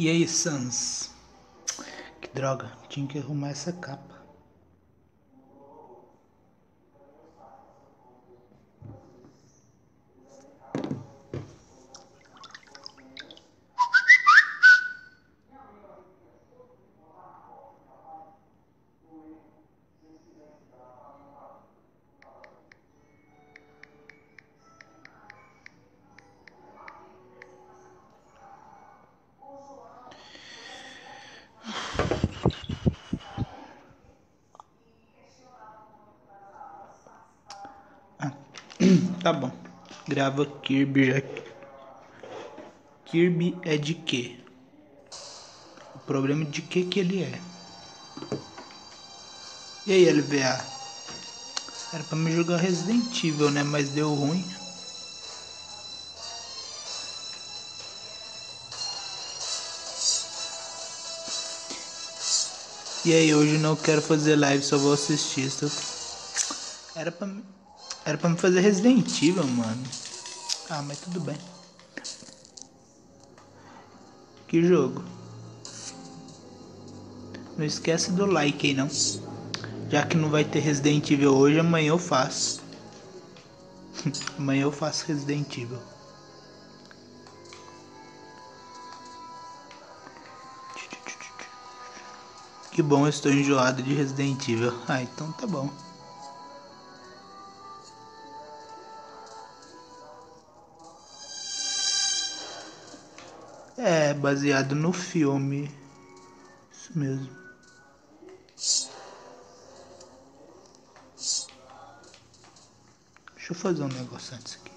E aí, Sans? Que droga, tinha que arrumar essa capa. Tá bom. Grava Kirby já. Kirby é de quê? O problema é de que ele é. E aí, LVA? Era pra me jogar Resident Evil, né? Mas deu ruim. E aí, hoje não quero fazer live, só vou assistir. Era pra me fazer Resident Evil, mano. Ah, mas tudo bem. Que jogo? Não esquece do like aí, não. Já que não vai ter Resident Evil hoje, amanhã eu faço. Amanhã eu faço Resident Evil. Que bom, eu estou enjoado de Resident Evil. Ah, então tá bom. É, baseado no filme. Isso mesmo. Deixa eu fazer um negócio antes aqui.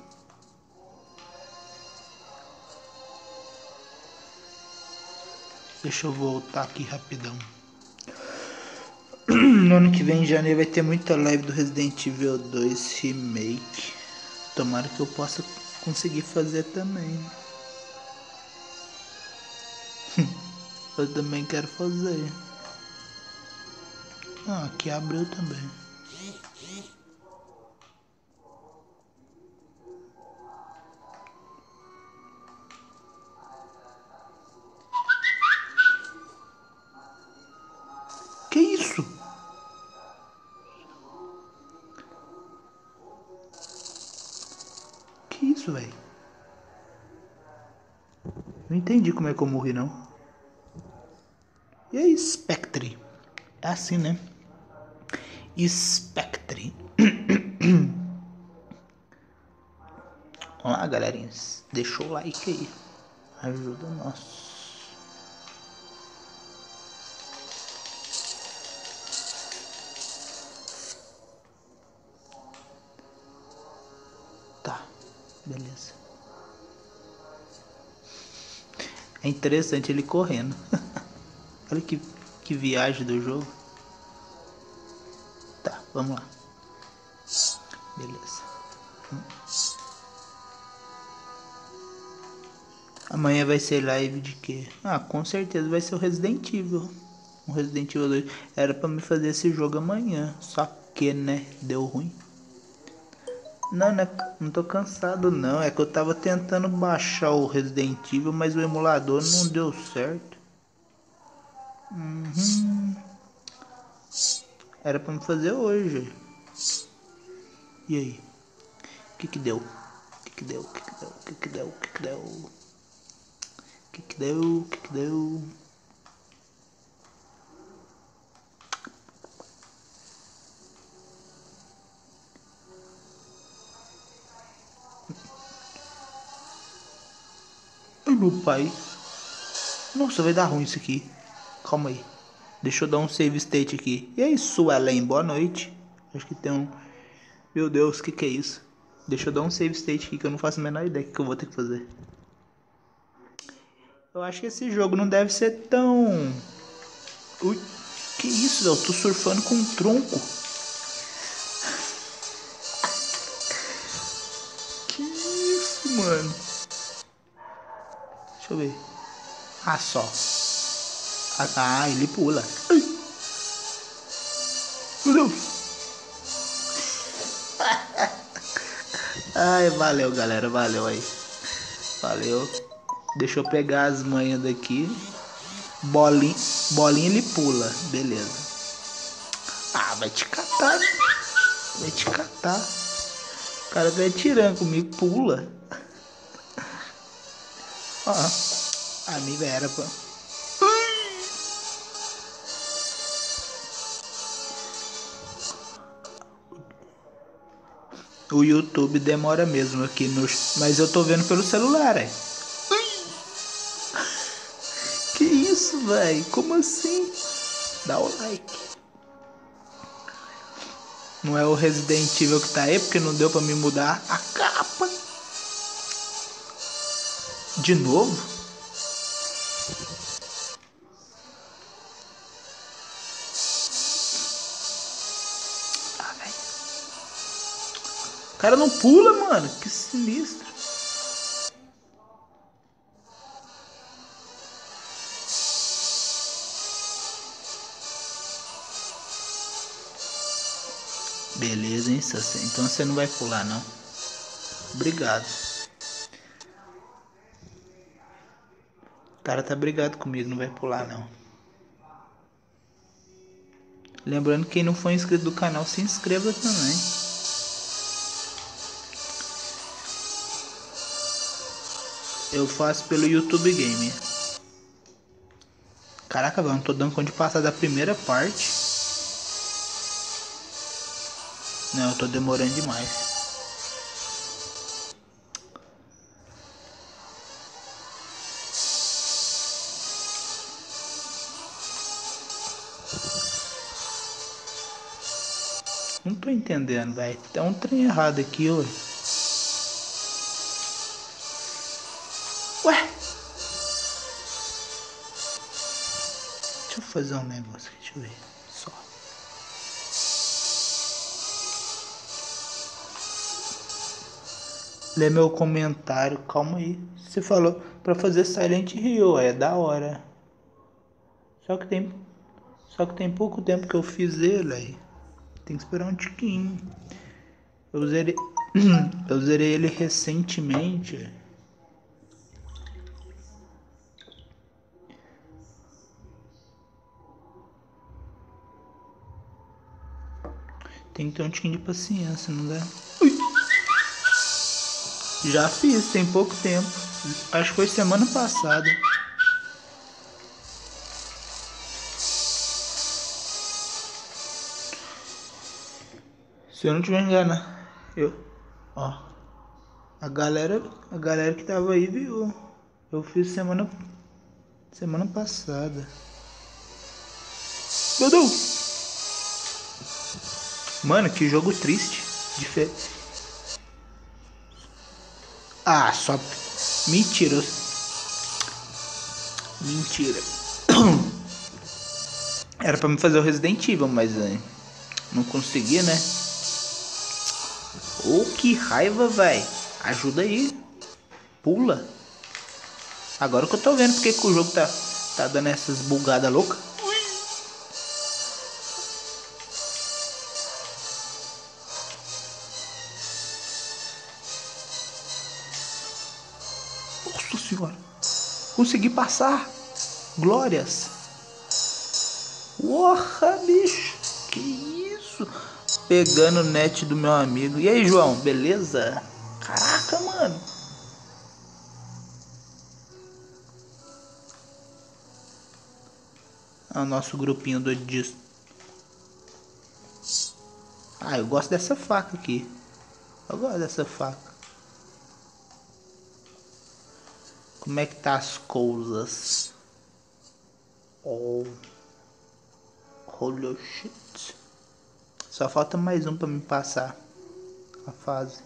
Deixa eu voltar aqui rapidão. No ano que vem, em janeiro, vai ter muita live do Resident Evil 2 Remake. Tomara que eu possa conseguir fazer também. Eu também quero fazer. Ah, aqui abriu também. Que isso? Que isso, velho? Não entendi como é que eu morri, não. E aí, Spectre? É assim, né? Spectre. Vamos lá, galerinha. Deixa o like aí. Ajuda nós. Tá, beleza. É interessante ele correndo. Olha que viagem do jogo. Tá, vamos lá. Beleza. Amanhã vai ser live de quê? Ah, com certeza vai ser o Resident Evil. O Resident Evil 2. Era pra me fazer esse jogo amanhã. Só que, né? Deu ruim. Não, né? Não tô cansado, não. É que eu tava tentando baixar o Resident Evil, mas o emulador não deu certo. Era pra me fazer hoje. E aí? O que deu? O que deu? O que deu? O que deu? O que deu? O que deu? O que deu? Ai, meu pai. Nossa, vai dar ruim isso aqui. Calma aí. Deixa eu dar um save state aqui. E aí, Suelen, boa noite. Acho que tem um... Meu Deus, o que é isso? Deixa eu dar um save state aqui que eu não faço a menor ideia do que eu vou ter que fazer. Eu acho que esse jogo não deve ser tão... Ui, que isso, velho? Eu tô surfando com um tronco. Que isso, mano? Deixa eu ver. Ah, só. Ah, ele pula. Ai. Meu Deus. Ai, valeu, galera. Valeu aí. Valeu. Deixa eu pegar as manhas daqui. Bolinha, bolinha ele pula. Beleza. Ah, vai te catar, né? Vai te catar. O cara vai atirando comigo, pula. Ó, a minha era pra... O YouTube demora mesmo aqui no... Mas eu tô vendo pelo celular, é. Que isso, velho? Como assim? Dá o like. Não é o Resident Evil que tá aí, porque não deu pra me mudar a capa. De novo? Ah, velho. O cara não pula, mano. Que sinistro. Beleza, hein, Sassy? Então você não vai pular, não. Obrigado. O cara tá brigado comigo, não vai pular, não. Lembrando que quem não for inscrito do canal, se inscreva também. Eu faço pelo YouTube Game. Caraca, velho, não tô dando conta de passar da primeira parte. Não, eu tô demorando demais. Não tô entendendo, velho. Tem um trem errado aqui, ué. Ué? Deixa eu fazer um negócio aqui, deixa eu ver. Só. Lê meu comentário, calma aí. Você falou pra fazer Silent Hill, é da hora. Só que tem pouco tempo que eu fiz ele aí. Tem que esperar um tiquinho. Eu zerei, eu zerei ele recentemente. Tem que ter um tiquinho de paciência, não dá? Ui. Já fiz, tem pouco tempo. Acho que foi semana passada. Se eu não tiver enganado, ó, a galera que tava aí viu. Eu fiz semana passada. Meu Deus! Mano, que jogo triste. Ah, só mentira. Mentira. Era pra me fazer o Resident Evil, mas não consegui, né? Oh, que raiva, velho. Ajuda aí. Pula. Agora que eu tô vendo porque que o jogo tá dando essas bugadas loucas. Nossa senhora. Consegui passar. Glórias. Porra, bicho. Que isso? Pegando o net do meu amigo. E aí, João, beleza? Caraca, mano. Ah, o nosso grupinho do disso. Ah, eu gosto dessa faca aqui. Eu gosto dessa faca. Como é que tá as coisas? Oh. Holy shit. Só falta mais um pra me passar a fase.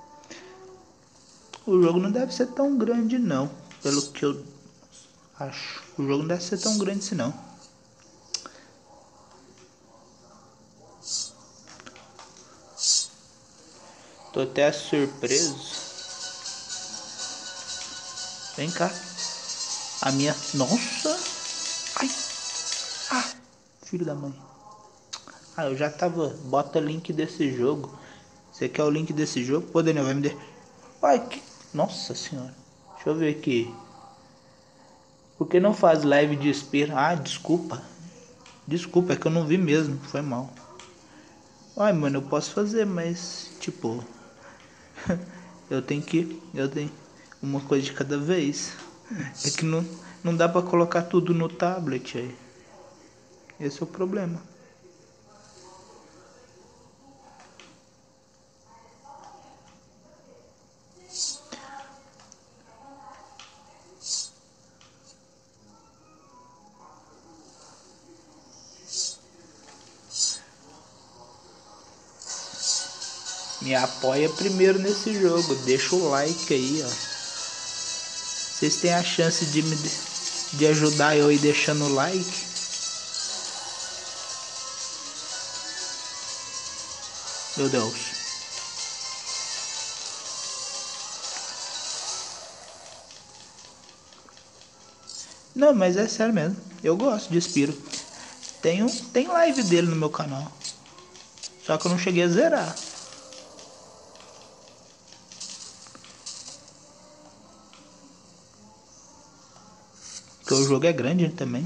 O jogo não deve ser tão grande não. Pelo que eu acho. O jogo não deve ser tão grande assim não. Tô até surpreso. Vem cá. A minha... Nossa. Ai. Ah. Filho da mãe. Ah, eu já tava... Bota link desse jogo. Você quer o link desse jogo? Pô, Daniel, vai me dar... Ai, que... Nossa senhora. Deixa eu ver aqui. Por que não faz live de espera? Ah, desculpa. Desculpa, é que eu não vi mesmo. Foi mal. Ai, mano, eu posso fazer, mas tipo, eu tenho uma coisa de cada vez. É que não dá pra colocar tudo no tablet aí. Esse é o problema. Me apoia primeiro nesse jogo, deixa o like aí, ó. Vocês têm a chance de ajudar eu aí deixando o like. Meu Deus. Não, mas é sério mesmo. Eu gosto de Spiro. Tem live dele no meu canal. Só que eu não cheguei a zerar. Porque o jogo é grande também.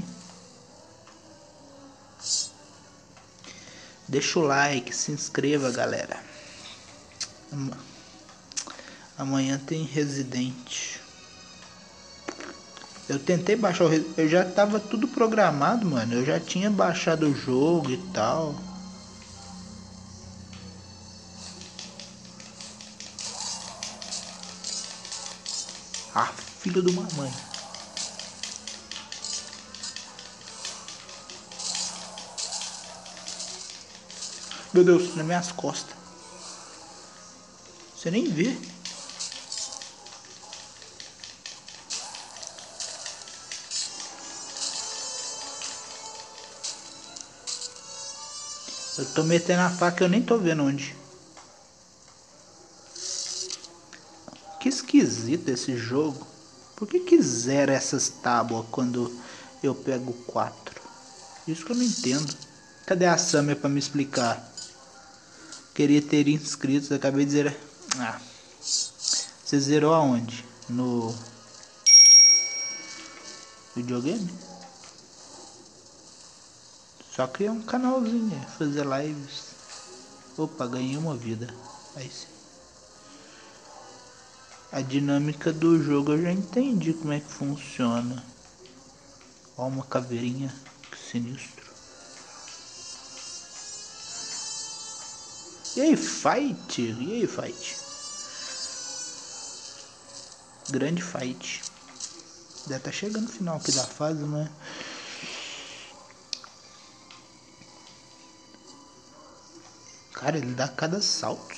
Deixa o like, se inscreva, galera. Amanhã tem Resident. Eu tentei baixar o Resident. Eu já tava tudo programado, mano. Eu já tinha baixado o jogo e tal. Ah, filho de uma mãe. Meu Deus, nas minhas costas. Você nem vê. Eu tô metendo a faca e eu nem tô vendo onde. Que esquisito esse jogo. Por que zera essas tábuas quando eu pego 4? Isso que eu não entendo. Cadê a Summer pra me explicar? Queria ter inscritos, acabei de zerar. Ah, você zerou aonde? No videogame? Só criar um canalzinho, fazer lives. Opa, ganhei uma vida. Aí sim. A dinâmica do jogo eu já entendi como é que funciona. Ó, uma caveirinha, que sinistro. E aí, fight? E aí, fight? Grande fight. Já tá chegando no final aqui da fase, né? Cara, ele dá cada salto.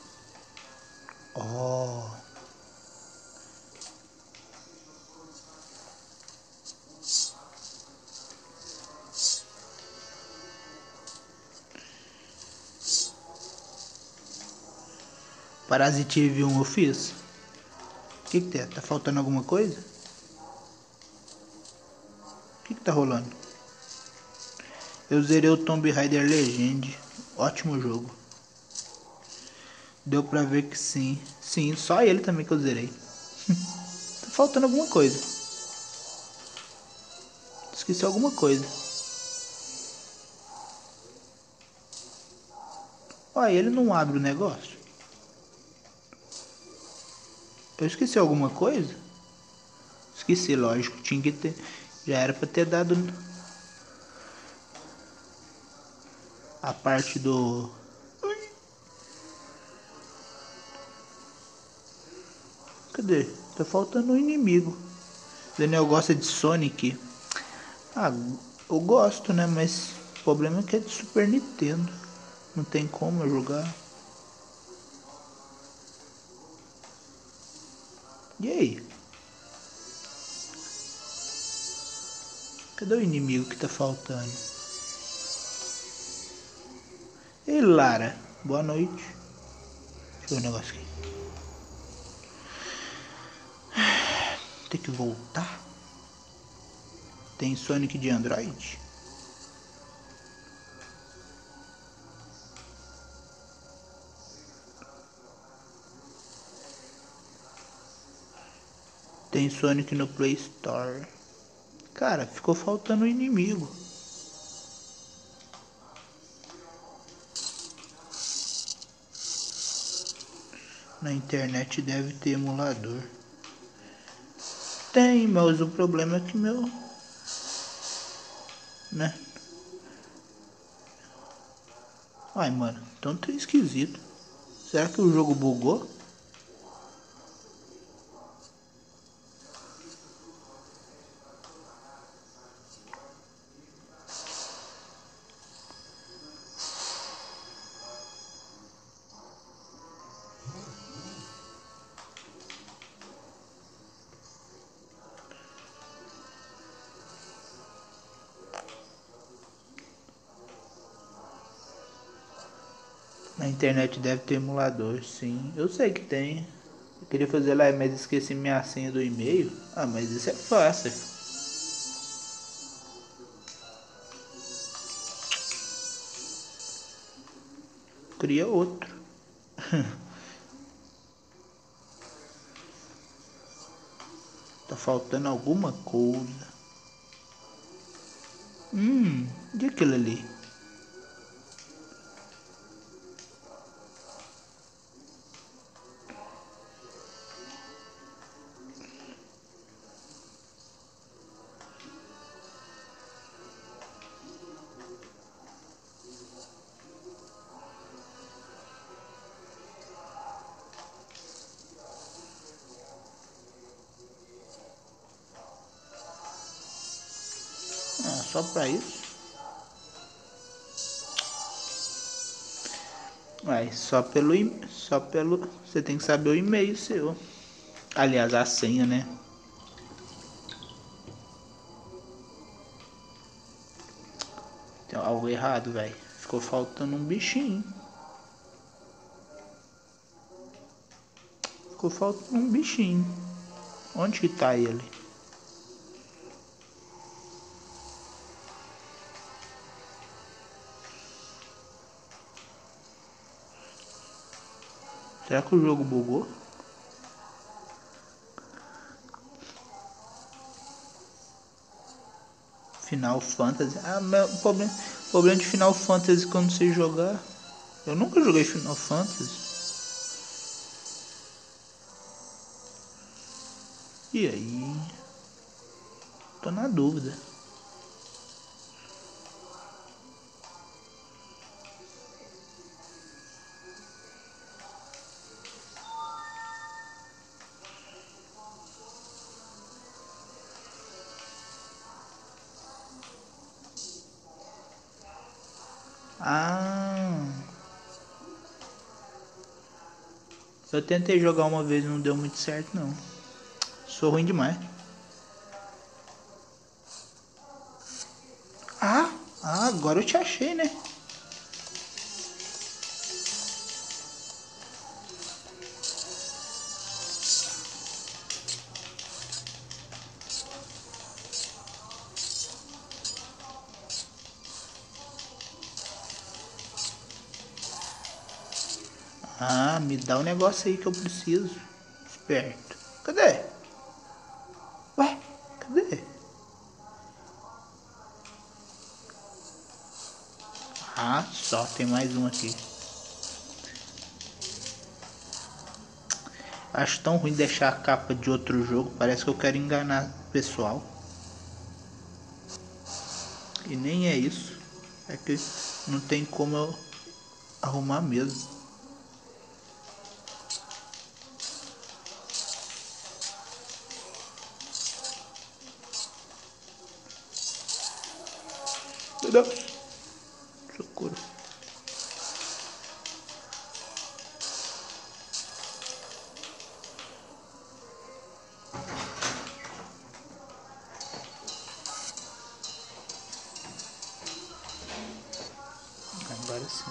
Ó. Oh. Parasitive 1 eu fiz. O que tem? Tá faltando alguma coisa? O que tá rolando? Eu zerei o Tomb Raider Legend. Ótimo jogo. Deu pra ver que sim. Sim, só ele também que eu zerei. Tá faltando alguma coisa. Esqueci alguma coisa. Ó, ele não abre o negócio. Eu esqueci alguma coisa? Esqueci, lógico. Tinha que ter. Já era pra ter dado a parte do... Cadê? Tá faltando um inimigo. Daniel gosta de Sonic. Ah, eu gosto, né? Mas o problema é que é de Super Nintendo. Não tem como eu jogar. E aí? Cadê o inimigo que tá faltando? Ei, Lara. Boa noite. Deixa eu ver um negócio aqui. Tem que voltar? Tem Sonic de Android? Tem Sonic no Play Store. Cara, ficou faltando o inimigo. Na internet deve ter emulador. Tem, mas o problema é que meu... né? Ai, mano, tão esquisito. Será que o jogo bugou? Na internet deve ter emulador, sim. Eu sei que tem. Eu queria fazer lá, mas esqueci minha senha do e-mail. Ah, mas isso é fácil. Cria outro. Tá faltando alguma coisa. E aquilo ali? Ah, só pra isso? Uai, só pelo... Você tem que saber o e-mail seu. Aliás, a senha, né? Tem algo errado, velho. Ficou faltando um bichinho. Ficou faltando um bichinho. Onde que tá ele? Será que o jogo bugou? Final Fantasy. Ah, meu problema de Final Fantasy quando você jogar. Eu nunca joguei Final Fantasy. E aí? Tô na dúvida. Ah, eu tentei jogar uma vez e não deu muito certo não. Sou ruim demais. Agora eu te achei, né? Ah, me dá o negócio aí que eu preciso. Esperto. Cadê? Ué, cadê? Ah, só tem mais um aqui. Acho tão ruim deixar a capa de outro jogo. Parece que eu quero enganar o pessoal. E nem é isso. É que não tem como eu arrumar mesmo. Meu Deus. Socorro. Agora sim.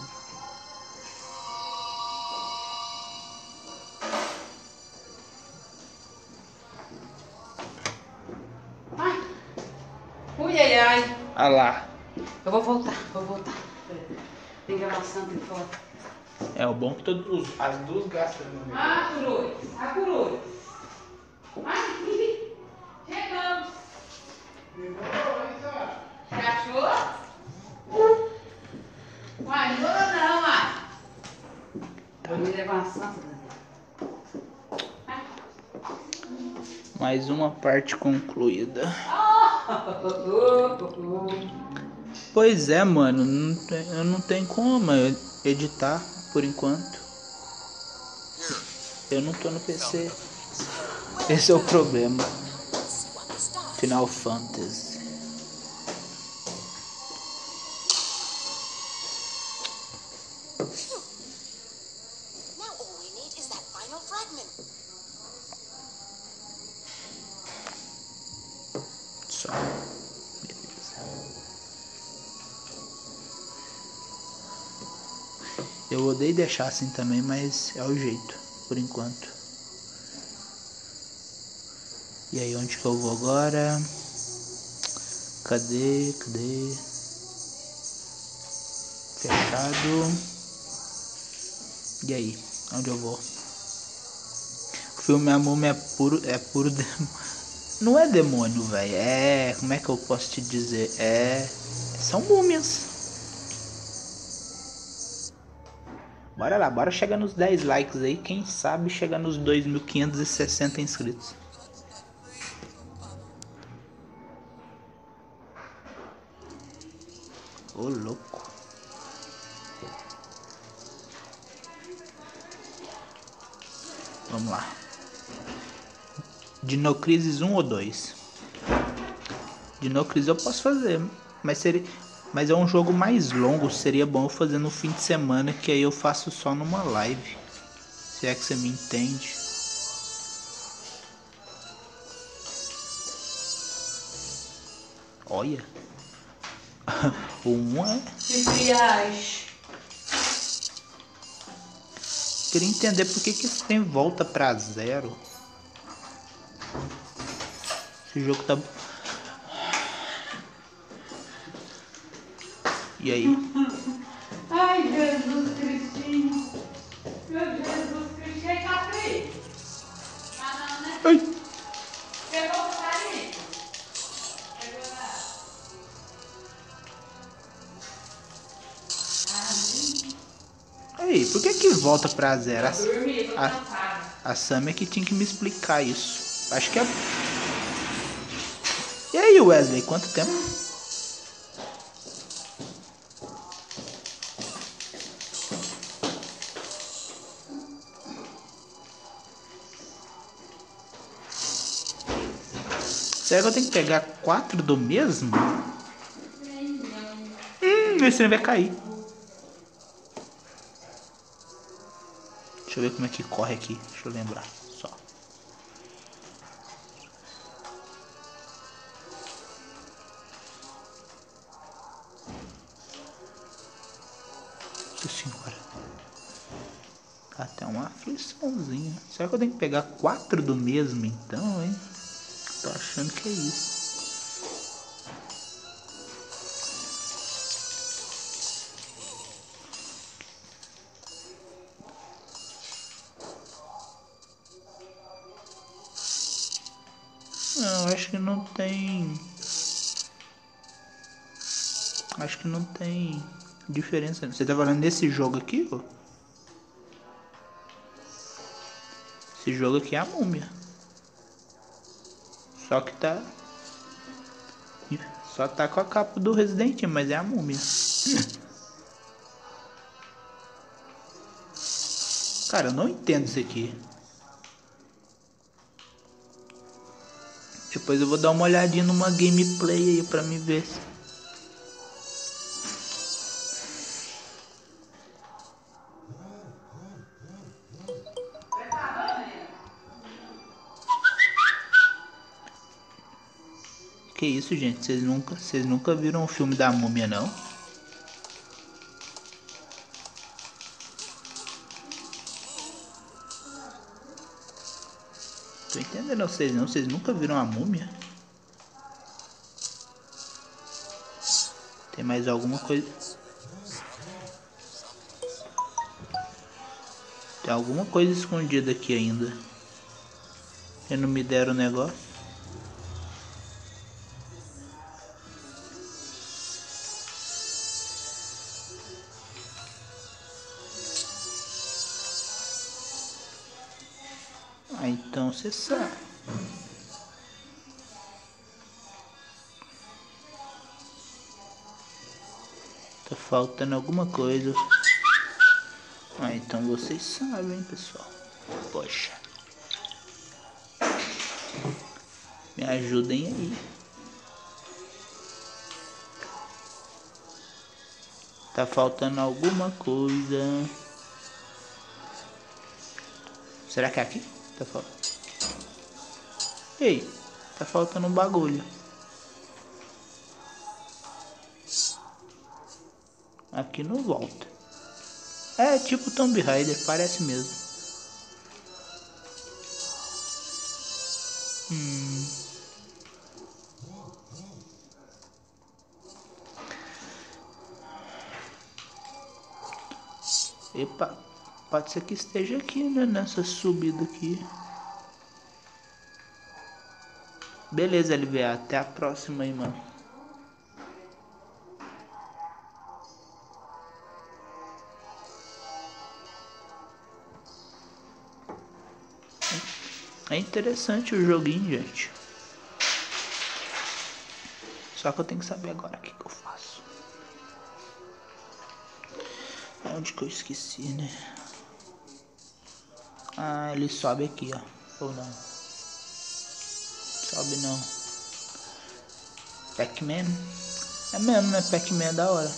Ai, ui, ai, ai. Ah lá. Eu vou voltar. Tem gravação, tem foto. É o bom que as duas gastam no meio. Cruz. Ai, chegamos. Já achou? Uai, não vou não, uai. Vou me levar uma santa. Mais uma parte concluída. Pois é, mano. Eu não tenho como editar por enquanto. Eu não tô no PC. Esse é o problema. Final Fantasy. Só. Beleza. Eu odeio deixar assim também, mas é o jeito, por enquanto. E aí, onde que eu vou agora? Cadê? Fechado. E aí, onde eu vou? O filme A Múmia é puro demônio. Não é demônio, velho. É, como é que eu posso te dizer? São múmias. Bora lá, bora chegar nos 10 likes aí. Quem sabe chegar nos 2.560 inscritos. Ô, louco. Vamos lá. Dinocrisis 1 ou 2? Dinocrisis eu posso fazer, mas é um jogo mais longo. Seria bom eu fazer no fim de semana, que aí eu faço só numa live. Se é que você me entende. Olha. O 1 é... Queria entender por que esse trem volta pra zero. Esse jogo tá... E aí? Ai, Jesus Cristinho. Meu Jesus Cristinho, Capri. Ah, não, né? Ai. Pegou o carinho? Pegou lá. Aí, por que volta pra zero? Eu dormi, tô cansada. A Sam é que tinha que me explicar isso. Acho que é... E aí, Wesley, quanto tempo? Será que eu tenho que pegar 4 do mesmo? Esse vai cair. Deixa eu ver como é que corre aqui. Deixa eu lembrar só. Nossa senhora. Tá até uma afliçãozinha. Será que eu tenho que pegar 4 do mesmo então, hein? Tô achando que é isso. Não, acho que não tem... Acho que não tem diferença. Você tá falando desse jogo aqui, ó? Esse jogo aqui é a múmia. Só que tá... Só tá com a capa do Resident Evil, mas é a múmia. Cara, eu não entendo isso aqui. Depois eu vou dar uma olhadinha numa gameplay aí pra me ver. Que isso, gente? Vocês nunca viram o filme da múmia, não? Tô entendendo vocês não? Vocês nunca viram a múmia? Tem mais alguma coisa? Tem alguma coisa escondida aqui ainda. E não me deram o negócio. Ah, então você sabe. Tá faltando alguma coisa. Ah, então vocês sabem, pessoal. Poxa. Me ajudem aí. Tá faltando alguma coisa. Será que é aqui? Tá faltando. Ei, tá faltando um bagulho. Aqui não volta. É tipo Tomb Raider, parece mesmo. Epa, pode ser que esteja aqui, né? Nessa subida aqui. Beleza, LVA. Até a próxima aí, mano. É interessante o joguinho, gente. Só que eu tenho que saber agora o que eu faço. Onde que eu esqueci, né? Ah, ele sobe aqui, ó. Ou não? Sobe não. Pac-Man? É mesmo, né? Pac-Man é da hora.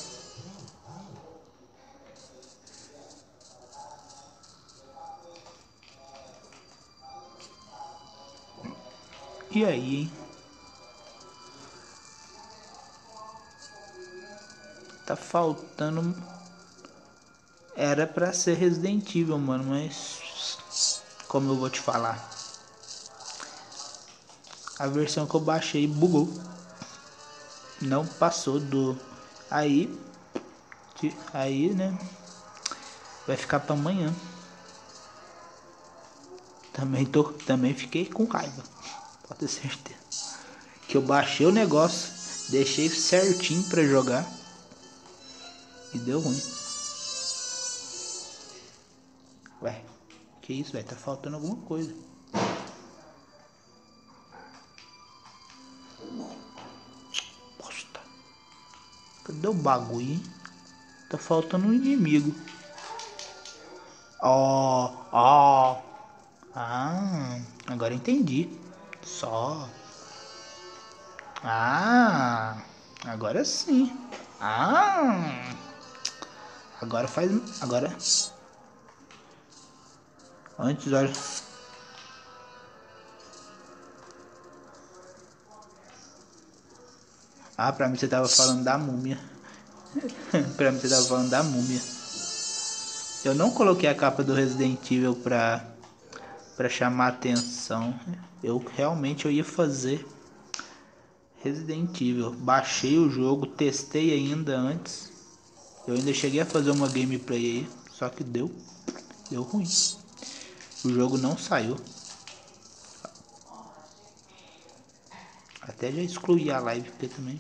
E aí, hein? Tá faltando... Era pra ser Resident Evil, mano, mas... Como eu vou te falar? A versão que eu baixei bugou. Não passou do... Aí, né? Vai ficar pra amanhã. Também fiquei com raiva. Pode ter certeza. Que eu baixei o negócio, deixei certinho pra jogar e deu ruim. Ué, que isso, velho? Tá faltando alguma coisa. Bosta. Cadê o bagulho, hein? Tá faltando um inimigo. Ó. Ah, agora entendi. Só. Ah, agora sim. Ah, agora faz. Agora. Antes, olha. Ah, pra mim você tava falando da múmia. Pra mim você tava falando da múmia. Eu não coloquei a capa do Resident Evil pra chamar atenção. Eu ia fazer Resident Evil. Baixei o jogo, testei ainda antes. Eu ainda cheguei a fazer uma gameplay aí, só que deu ruim. O jogo não saiu. Até já excluí a live porque também.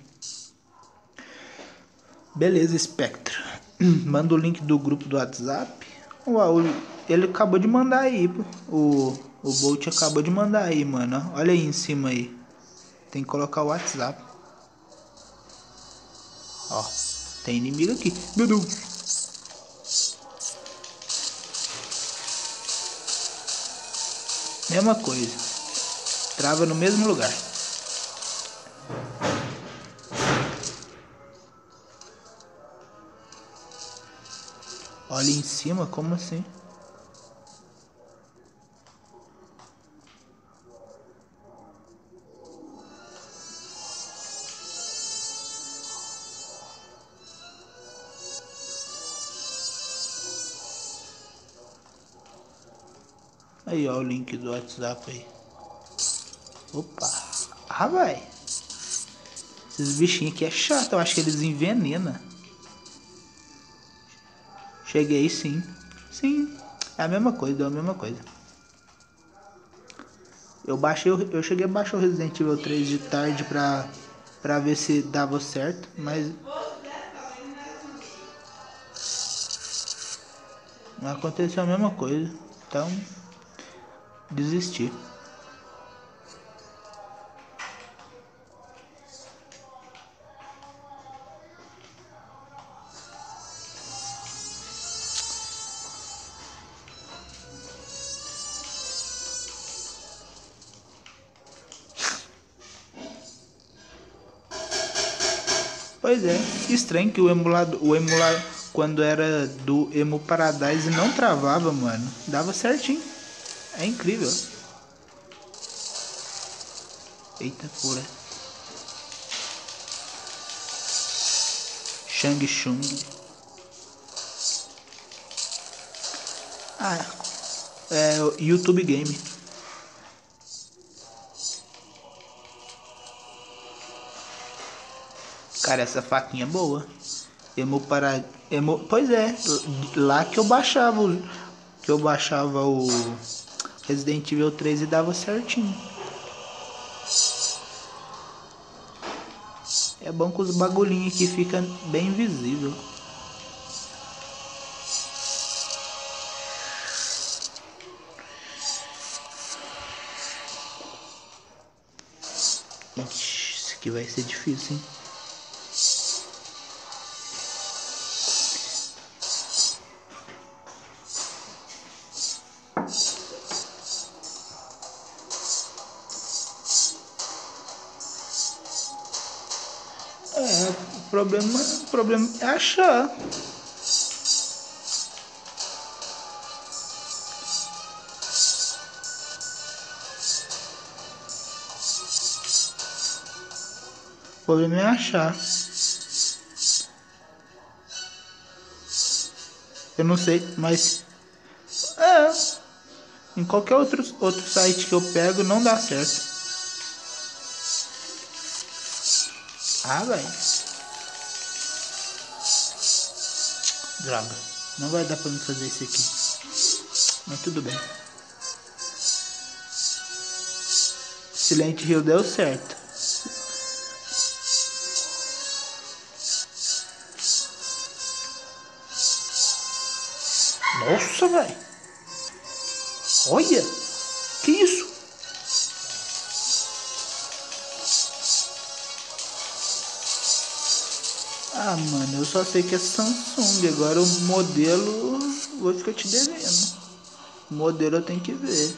Beleza, Spectro. Manda o link do grupo do WhatsApp. Uau, ele acabou de mandar aí, pô. O Bolt acabou de mandar aí, mano. Olha aí em cima aí. Tem que colocar o WhatsApp. Ó, tem inimigo aqui. Meu Deus. Mesma coisa. Trava no mesmo lugar. Olha em cima, como assim? Aí, ó, o link do WhatsApp aí. Opa. Ah, vai. Esses bichinhos aqui é chato. Eu acho que eles envenenam. Cheguei, sim. Sim. É a mesma coisa, é a mesma coisa. Eu cheguei a baixar o Resident Evil 3 de tarde pra ver se dava certo, mas não aconteceu a mesma coisa. Então, Desisti. Pois é, estranho que o emulador, quando era do Emu Paradise não travava, mano. Dava certinho. É incrível. Eita porra. Shang Chung. Ah, é o YouTube Game. Cara, essa faquinha é boa. Emu para pois é, lá que eu baixava o Resident Evil 3 e dava certinho. É bom com os bagulhinhos que fica bem visível. Ixi, isso aqui vai ser difícil, hein? É, o problema é achar. O problema é achar. Eu não sei, mas em qualquer outro site que eu pego não dá certo. Ah, velho. Droga. Não vai dar pra mim fazer isso aqui. Mas tudo bem. Silent Hill deu certo. Nossa, velho. Olha. Que isso? Ah, mano, eu só sei que é Samsung. Agora o modelo vou ficar te devendo. O modelo eu tenho que ver.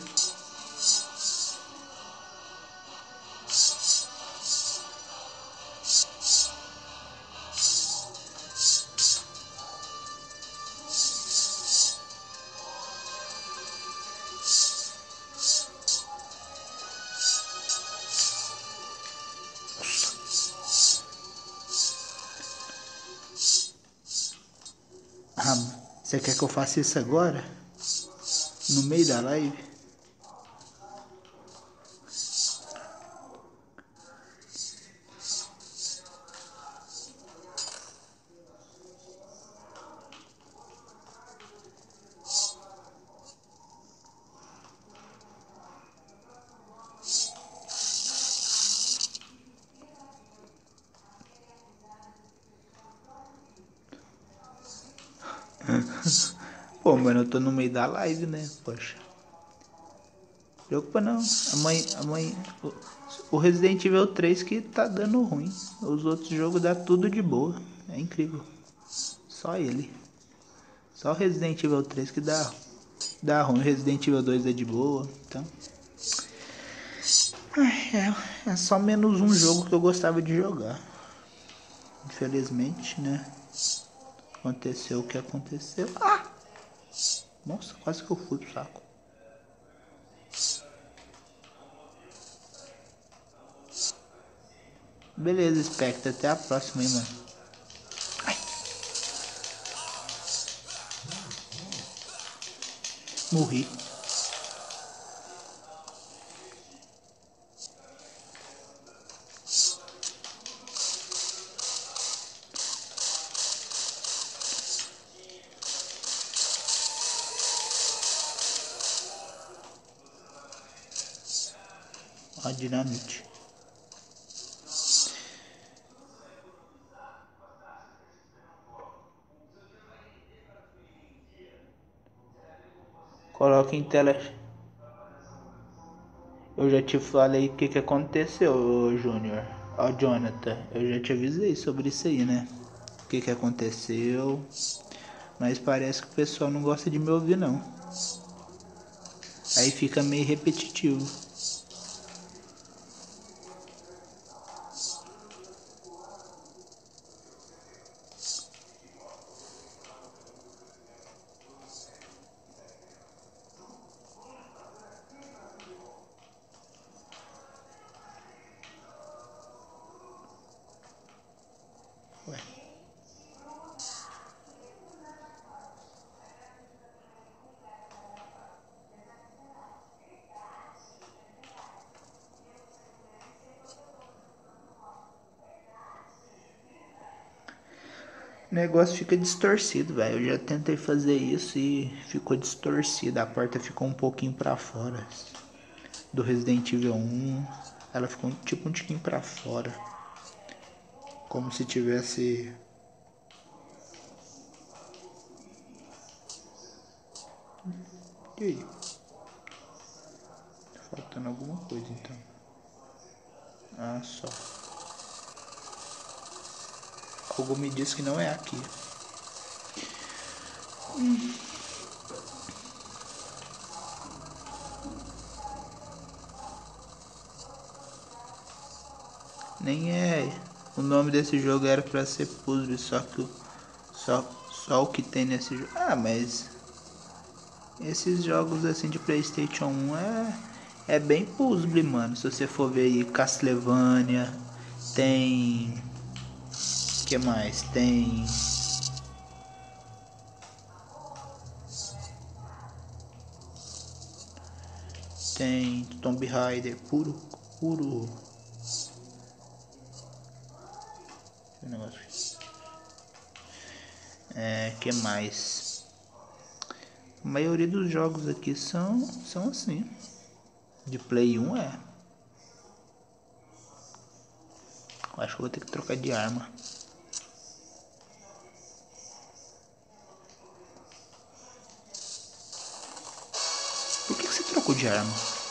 Ah, você quer que eu faça isso agora? No meio da live? Pô, mano, eu tô no meio da live, né? Poxa. Preocupa não. O Resident Evil 3 que tá dando ruim. Os outros jogos dá tudo de boa. É incrível. Só ele. Só o Resident Evil 3 que dá ruim. O Resident Evil 2 é de boa. Então. É só menos um jogo que eu gostava de jogar. Infelizmente, né? Aconteceu o que aconteceu. Ah! Nossa, quase que eu fui pro saco. Beleza, Spectre. Até a próxima, hein, mano. Ai, morri. Ó, dinamite. Coloca em tela. Eu já te falei o que aconteceu, ô Júnior. Ó, Jonathan, eu já te avisei sobre isso aí, né? O que aconteceu. Mas parece que o pessoal não gosta de me ouvir, não. Aí fica meio repetitivo. Ué. O negócio fica distorcido, velho. Eu já tentei fazer isso e ficou distorcida. A porta ficou um pouquinho pra fora. Do Resident Evil 1, ela ficou tipo um tiquinho pra fora. Como se tivesse... E aí? Tá faltando alguma coisa então. Ah, só. Algo me diz que não é aqui. Nem é. O nome desse jogo era pra ser puzzle, só que só o que tem nesse jogo. Ah, mas esses jogos assim de PlayStation 1 é bem puzzle, mano. Se você for ver aí Castlevania, tem. Que mais? Tem Tomb Raider, puro. Que negócio. Que mais? A maioria dos jogos aqui são assim. De Play 1 é. Eu acho que eu vou ter que trocar de arma. Por que você trocou de arma?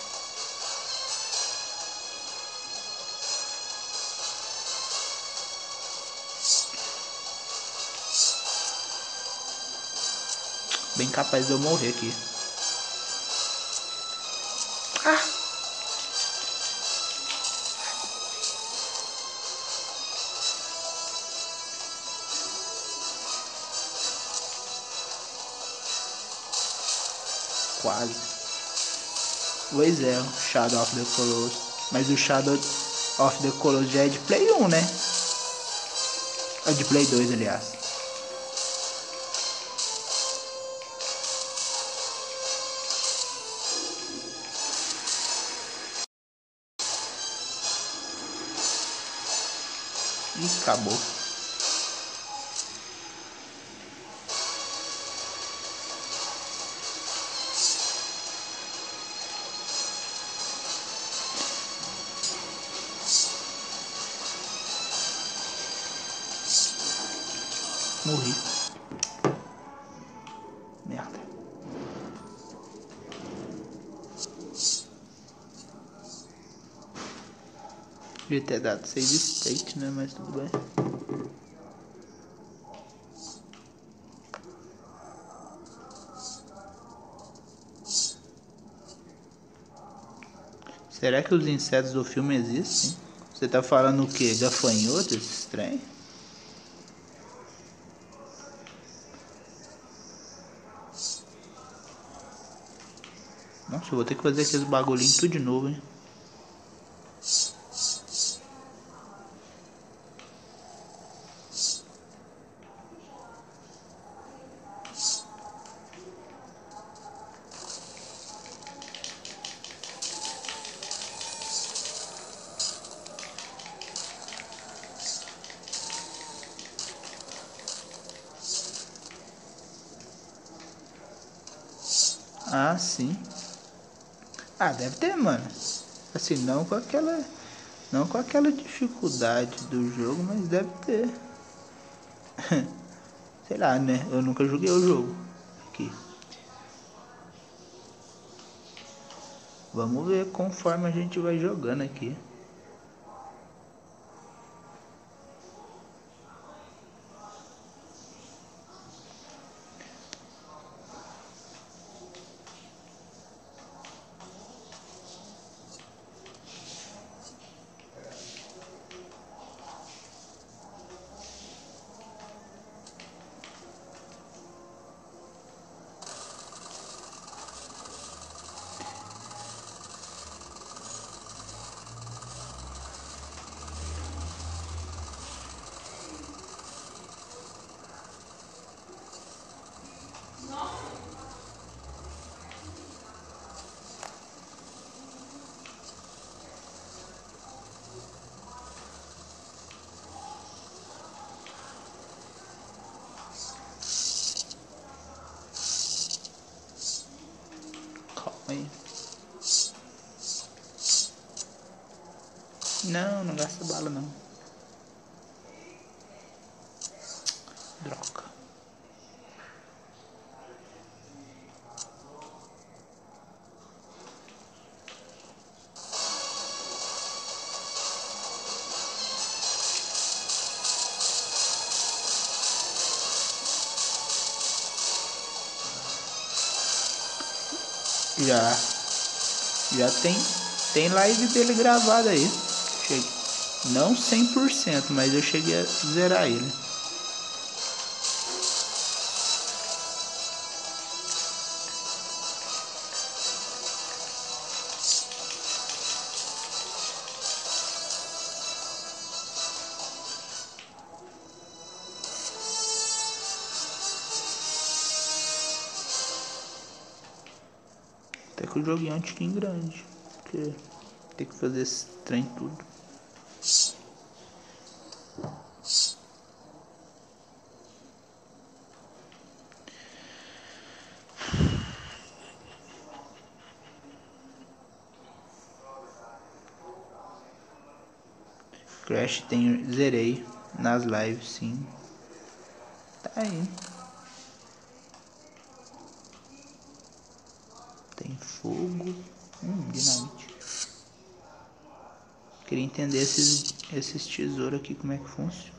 Bem capaz de eu morrer aqui. Ah! Quase. Pois é, o Shadow of the Colossus. Mas o Shadow of the Colossus já é de Play 1, né? É de Play 2, aliás. E acabou. Morri. Merda. Devia ter dado save state, né? Mas tudo bem. Será que os insetos do filme existem? Você tá falando o quê? Gafanhoto, esse estranho? Nossa, eu vou ter que fazer aqueles bagulhinhos tudo de novo, hein? Ah, sim. Ah, deve ter, mano. Assim, não com aquela dificuldade do jogo, mas deve ter. Sei lá, né? Eu nunca joguei o jogo. Aqui. Vamos ver conforme a gente vai jogando aqui. Calma aí. Não gasta bala não. Droga. Já tem live dele gravada aí. Não 100%, mas eu cheguei a zerar ele. Até que o joguinho é um tiquinho grande, porque tem que fazer esse trem tudo. Crash zerei nas lives, sim. Tá aí. Tem fogo. Dinamite. Queria entender esses tesouros aqui, como é que funciona.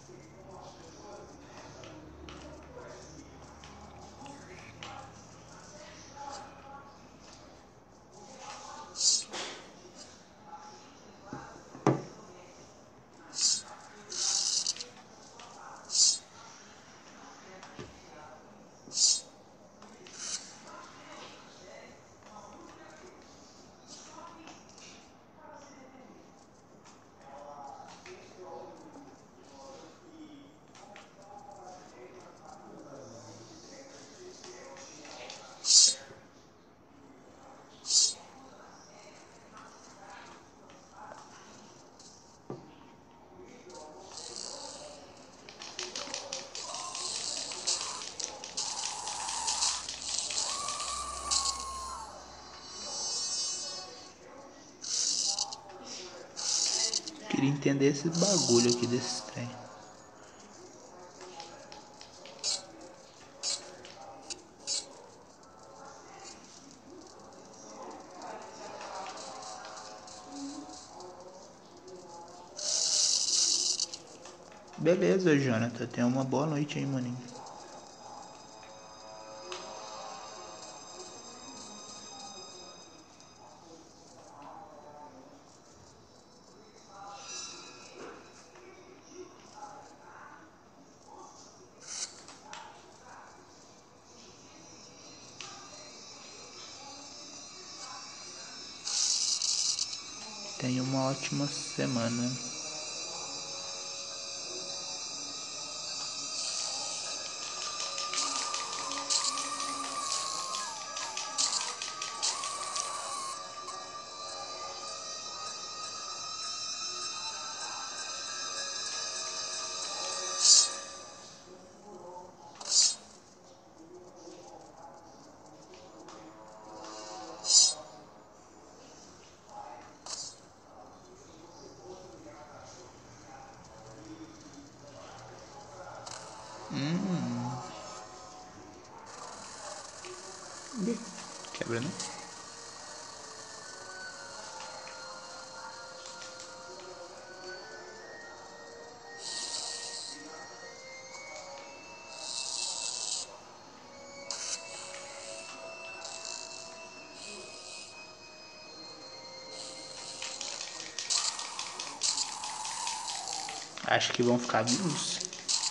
Queria entender esse bagulho aqui desse trem. Beleza, Jonathan. Tenha uma boa noite aí, maninho. Tenha uma ótima semana. Quebra, né? Acho que vão ficar vivos.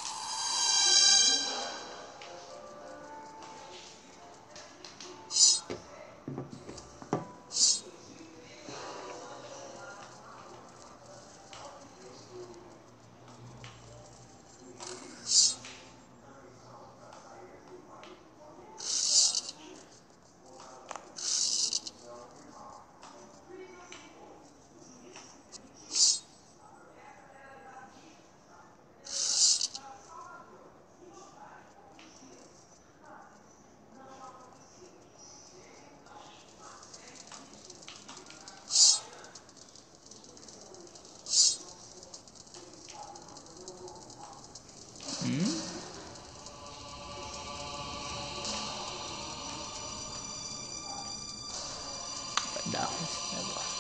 Vai dar ruim esse negócio.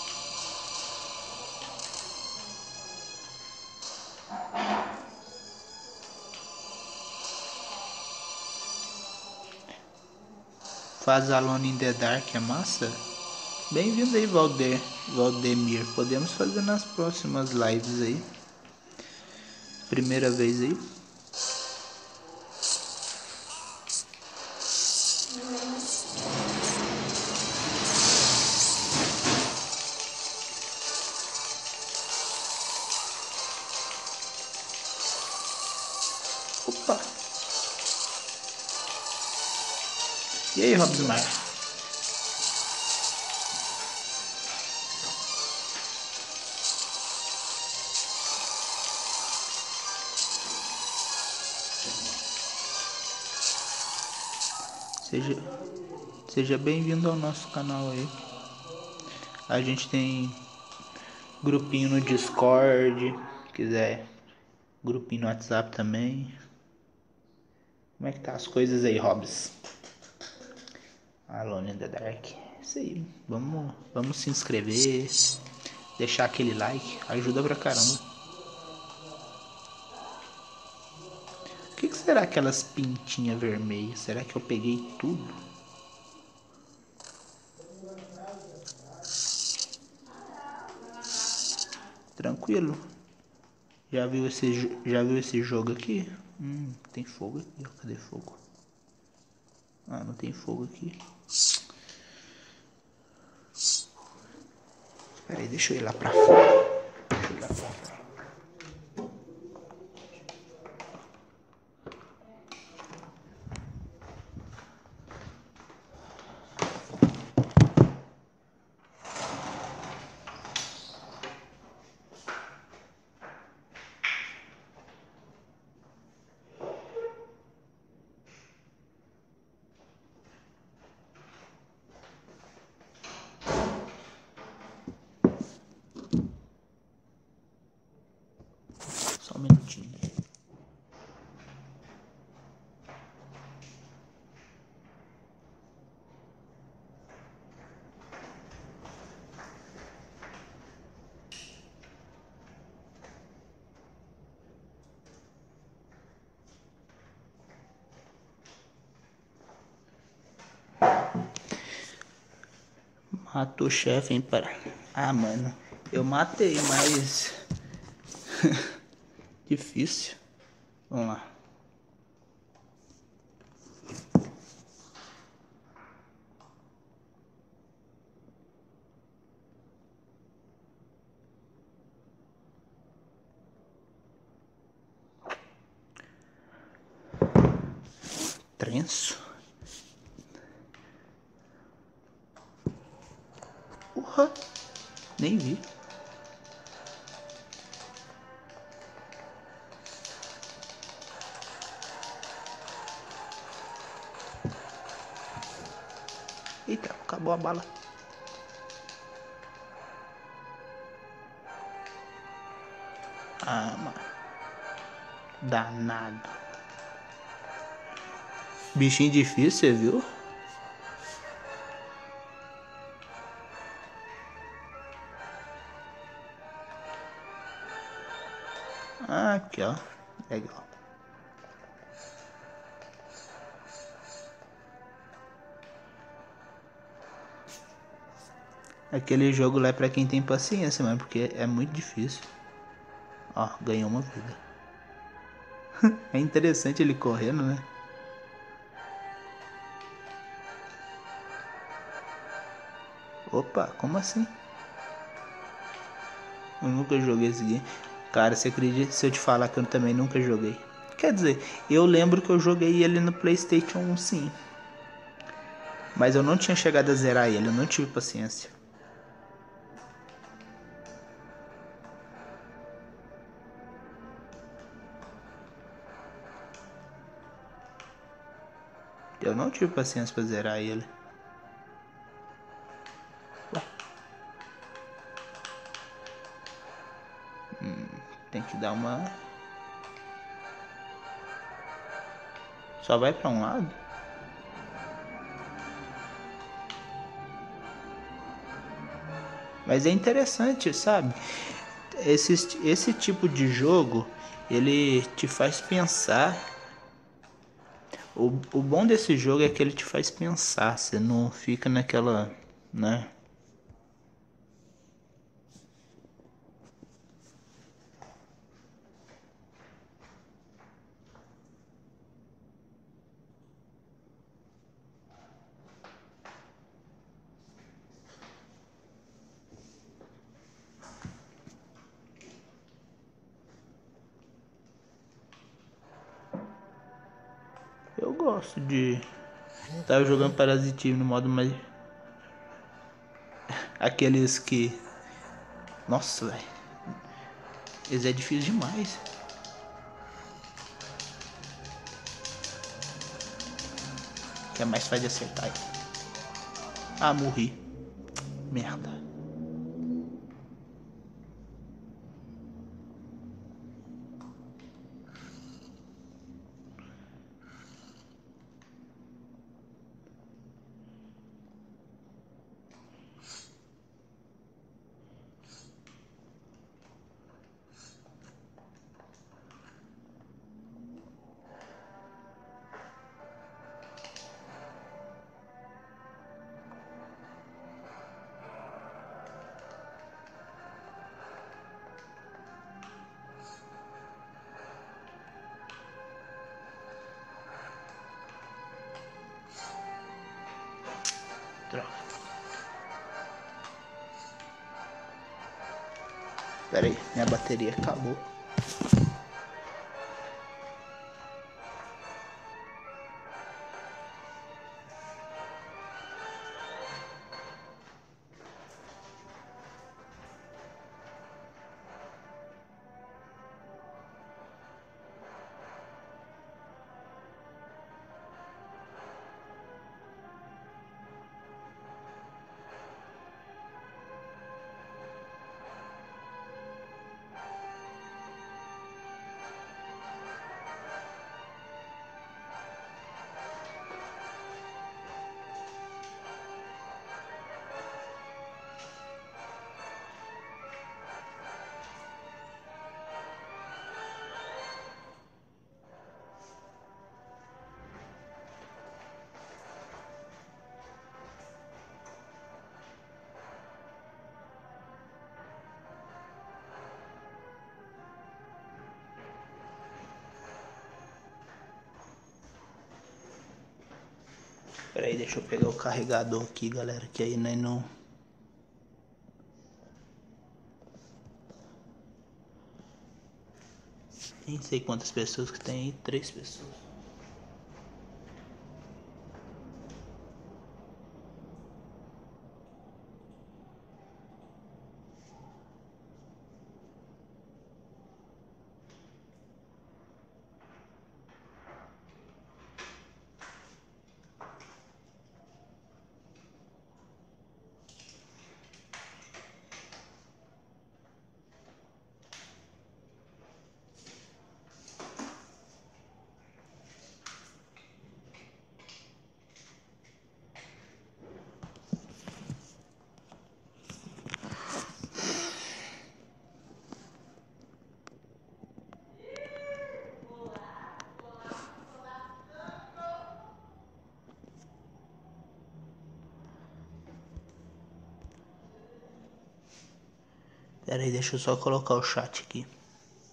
Faz Alone in the Dark, é massa? Bem-vindo aí, Valdemir. Podemos fazer nas próximas lives aí. Primeira vez aí. Opa! E aí, Robsmar? Seja bem-vindo ao nosso canal aí. A gente tem grupinho no Discord, se quiser grupinho no WhatsApp também. Como é que tá as coisas aí, Hobbs? Alone in the Dark. Isso aí. Vamos se inscrever, deixar aquele like, ajuda pra caramba. O que será aquelas pintinhas vermelhas? Será que eu peguei tudo? Tranquilo. Já viu esse jogo aqui? Tem fogo aqui, ó. Cadê fogo? Ah, não tem fogo aqui. Espera aí, deixa eu ir lá pra fora. Só um minutinho. Matou o chefe, hein, para. Ah, mano. Eu matei, mas... difícil. Vamos lá. Trenço. Porra. Nem vi. Eita, acabou a bala. Ah, mano. Danado. Bichinho difícil, você viu? Ah, aqui, ó. Legal. Aquele jogo lá é pra quem tem paciência, mano, porque é muito difícil. Ó, ganhou uma vida. É interessante ele correndo, né? Opa, como assim? Eu nunca joguei esse game. Cara, você acredita se eu te falar que eu também nunca joguei? Quer dizer, eu lembro que eu joguei ele no PlayStation 1, sim. Mas eu não tinha chegado a zerar ele, eu não tive paciência. Eu não tive paciência pra zerar ele. Ué, tem que dar uma... Só vai pra um lado? Mas é interessante, sabe? Esse tipo de jogo, ele te faz pensar. O bom desse jogo é que ele te faz pensar. Você não fica naquela, né? Eu gosto de... Tava jogando Parasitive no modo mais... Aqueles que... Nossa, velho. Esse é difícil demais. Que é mais fácil de acertar. Ah, morri. Merda. Droga. Pera aí, minha bateria acabou. Pera aí, deixa eu pegar o carregador aqui, galera, que aí né, não... Nem sei quantas pessoas que tem aí, 3 pessoas. Pera aí, deixa eu só colocar o chat aqui.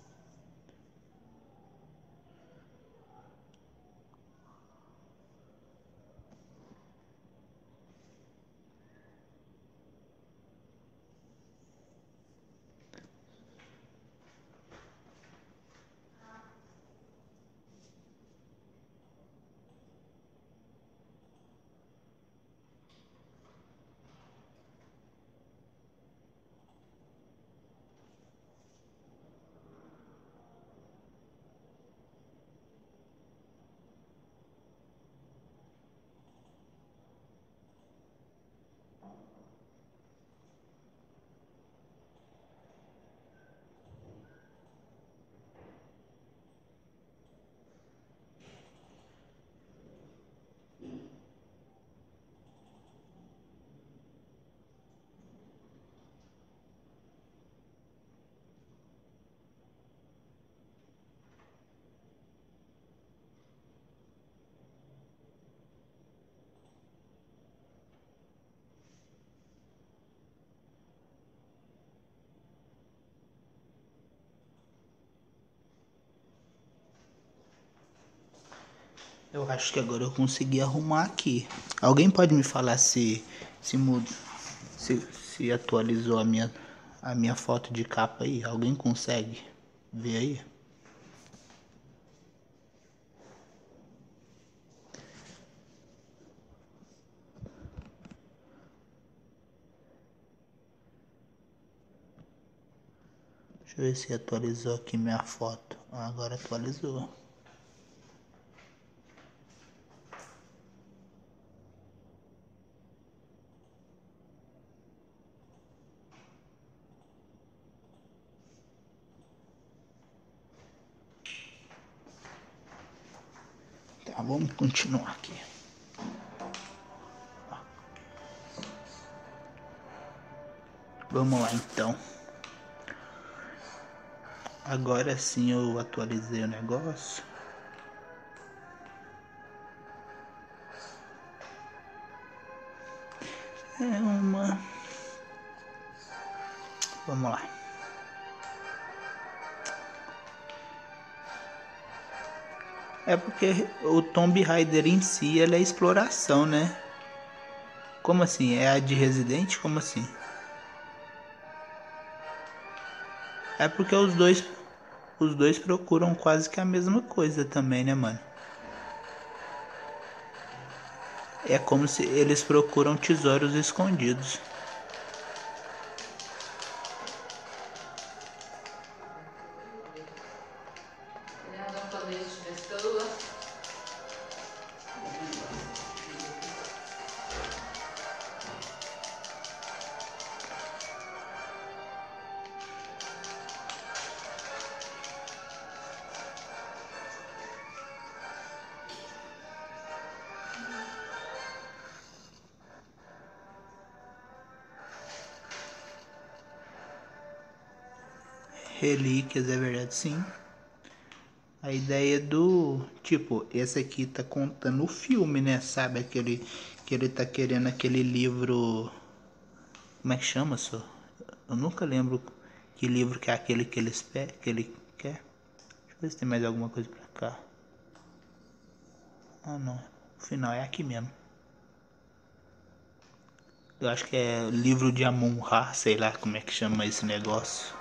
Eu acho que agora eu consegui arrumar aqui. Alguém pode me falar se mudou, se atualizou a minha foto de capa aí? Alguém consegue ver aí? Deixa eu ver se atualizou aqui minha foto. Ah, agora atualizou. Tá, vamos continuar aqui. Vamos lá então. Agora sim eu atualizei o negócio. É uma... Vamos lá. É porque o Tomb Raider em si, ele é exploração, né? Como assim? É a de Resident? Como assim? É porque os dois procuram quase que a mesma coisa também, né, mano? É como se eles procuram tesouros escondidos. Relíquias, é verdade, sim. A ideia do... Tipo, esse aqui tá contando o filme, né? Sabe? Aquele... Que ele tá querendo aquele livro... Como é que chama, só? Eu nunca lembro que livro que é aquele que que ele quer. Deixa eu ver se tem mais alguma coisa pra cá. Ah, não. O final é aqui mesmo. Eu acho que é livro de Amon-Ra, sei lá como é que chama esse negócio.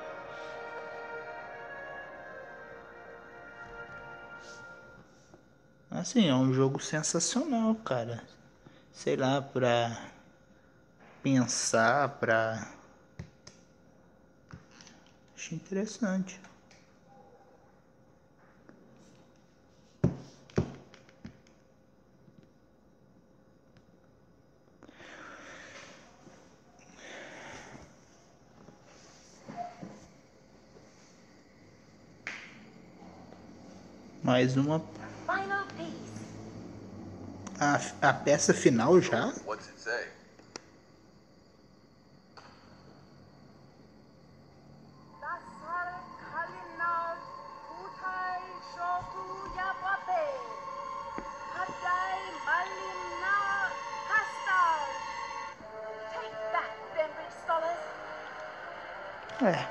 Assim, é um jogo sensacional, cara. Sei lá, pra pensar, pra... Achei interessante. Mais uma... A peça final já? What's it say? É.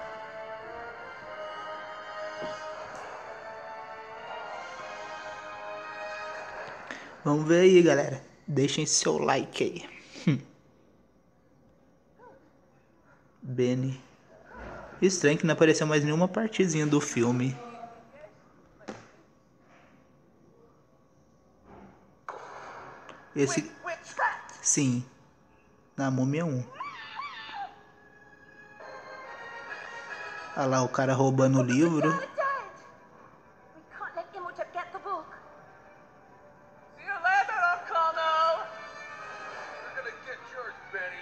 Vamos ver aí, galera. Deixem seu like aí. Benny. Estranho que não apareceu mais nenhuma partezinha do filme. Esse... Sim. Na Múmia 1. Olha lá o cara roubando o livro. See you later, O'Connell! You're gonna get yours, Benny.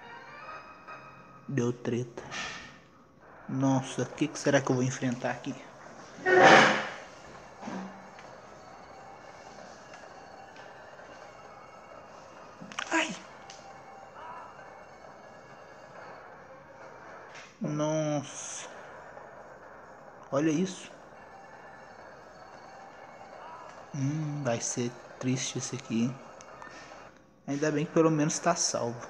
Deu treta. Nossa, o que será que eu vou enfrentar aqui? Ai! Nossa. Olha isso. Vai ser triste esse aqui. Ainda bem que pelo menos tá salvo.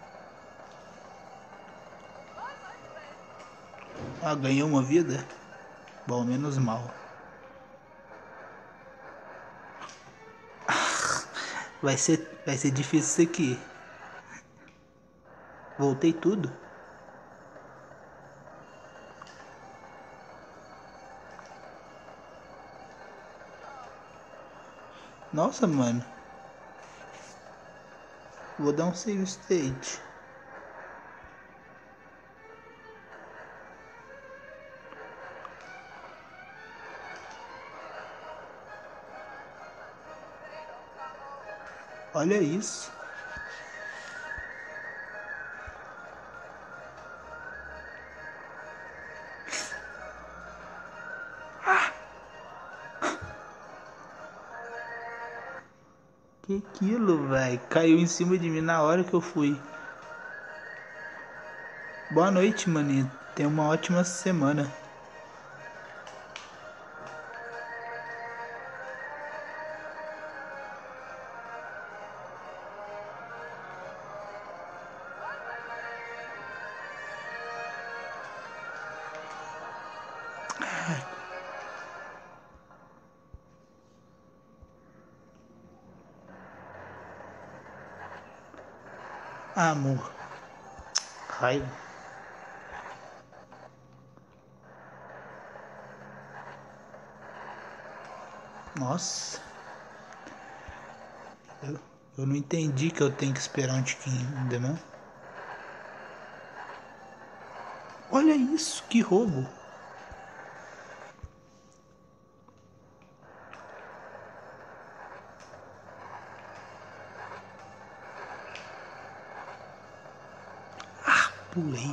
Ah, ganhou uma vida? Bom, menos mal. Vai ser difícil isso aqui. Voltei tudo. Nossa, mano. Vou dar um save state. Olha isso. Que aquilo, velho? Caiu em cima de mim na hora que eu fui. Boa noite, maninho. Tenha uma ótima semana. Amor. Raiva. Nossa. Eu não entendi que eu tenho que esperar um tiquinho, ainda não. Olha isso, que roubo. Pulei.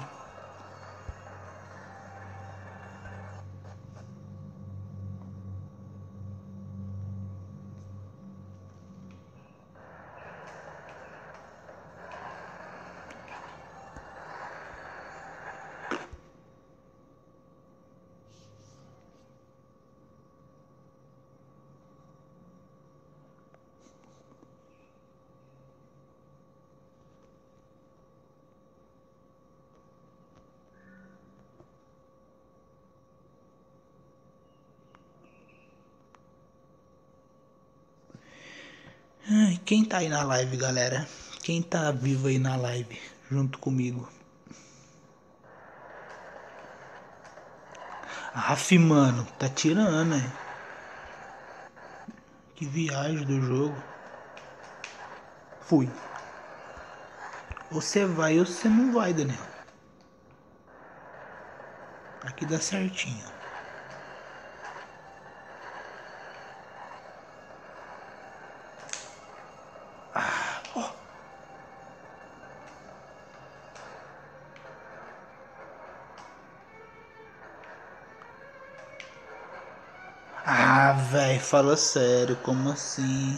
Ai, quem tá aí na live, galera? Quem tá vivo aí na live, junto comigo? Aff, mano, tá tirando, hein? Que viagem do jogo. Fui. Ou você vai ou você não vai, Daniel. Aqui dá certinho. Ah, véi, fala sério, como assim?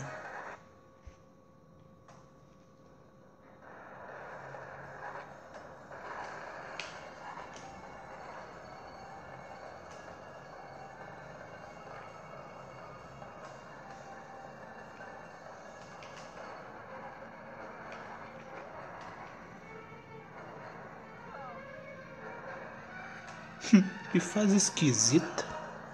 Que fase esquisita.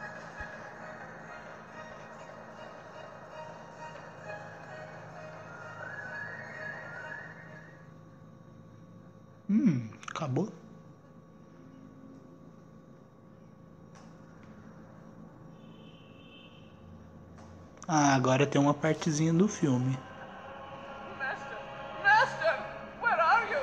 Acabou. Ah, agora tem uma partezinha do filme. Master! Master! Where are you?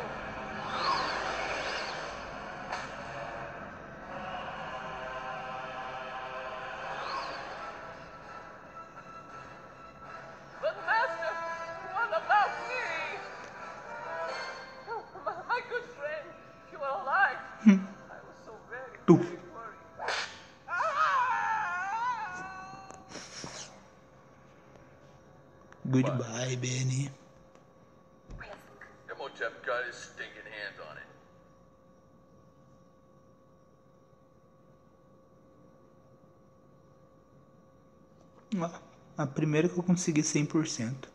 But Master, what about me? My good friend, you are alive. I was so very, Tu. very worried. Ah! Goodbye, Benny. Imhotep got his stinking hands on it. Ah, a primeira que eu consegui 100%.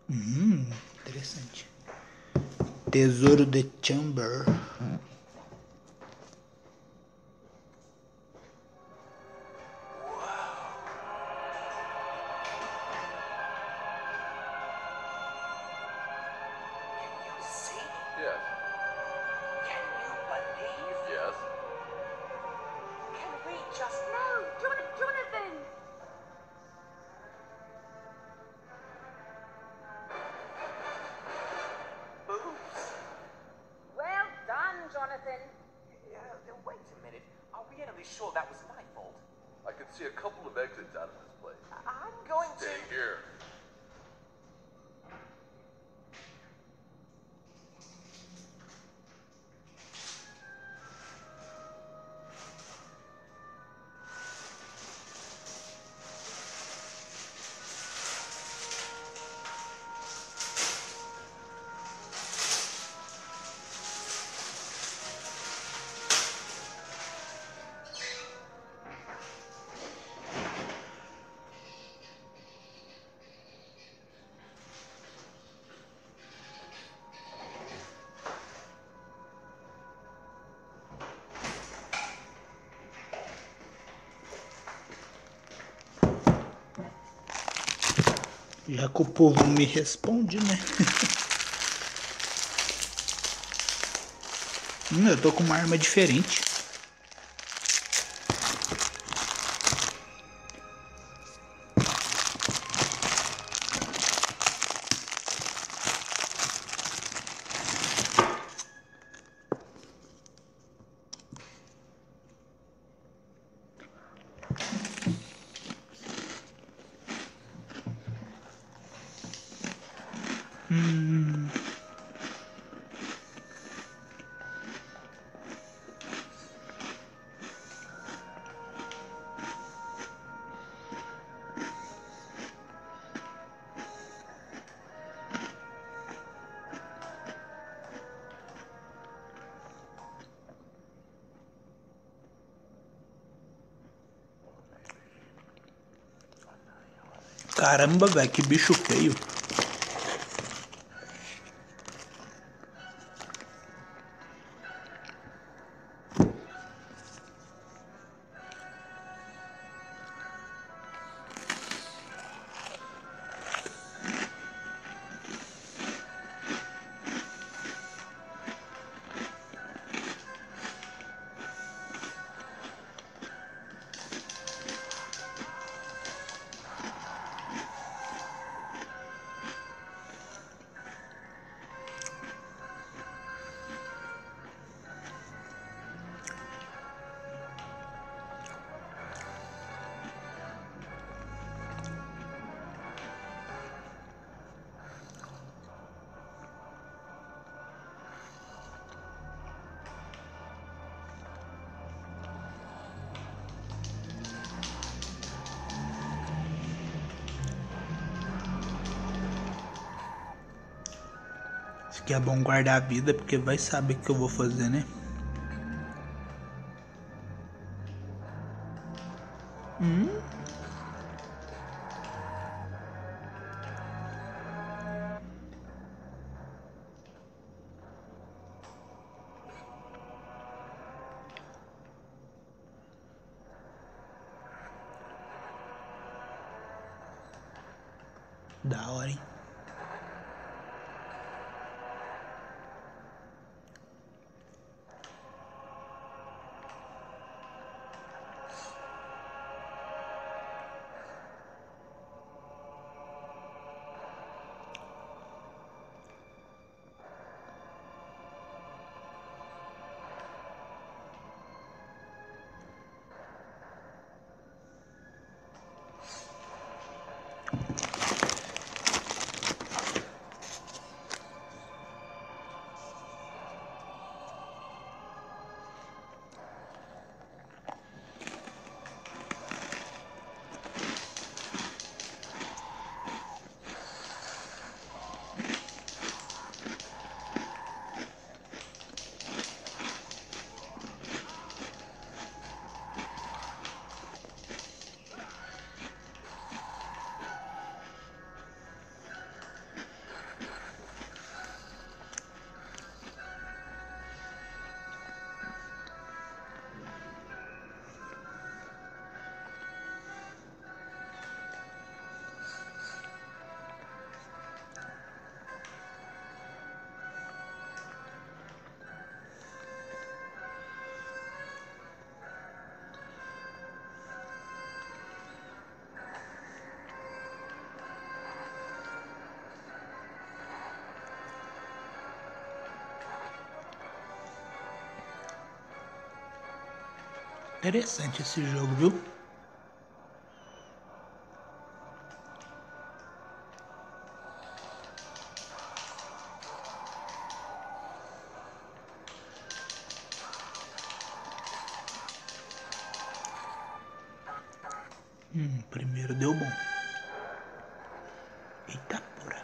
Interessante. Tesouro de Chamber. Can you see? Yes. Can you believe? Yes. Can we just... No, Jonathan! Oops. Well done, Jonathan. Wait a minute. Are we really sure that was my fault? I can see a couple of exits out of this place. I'm going to... Stay here. Já que o povo me responde, né? Eu tô com uma arma diferente. Caramba, velho, que bicho feio. Isso aqui é bom guardar a vida, porque vai saber o que eu vou fazer, né? Da hora, hein? Interessante esse jogo, viu? Primeiro deu bom. Eita porra.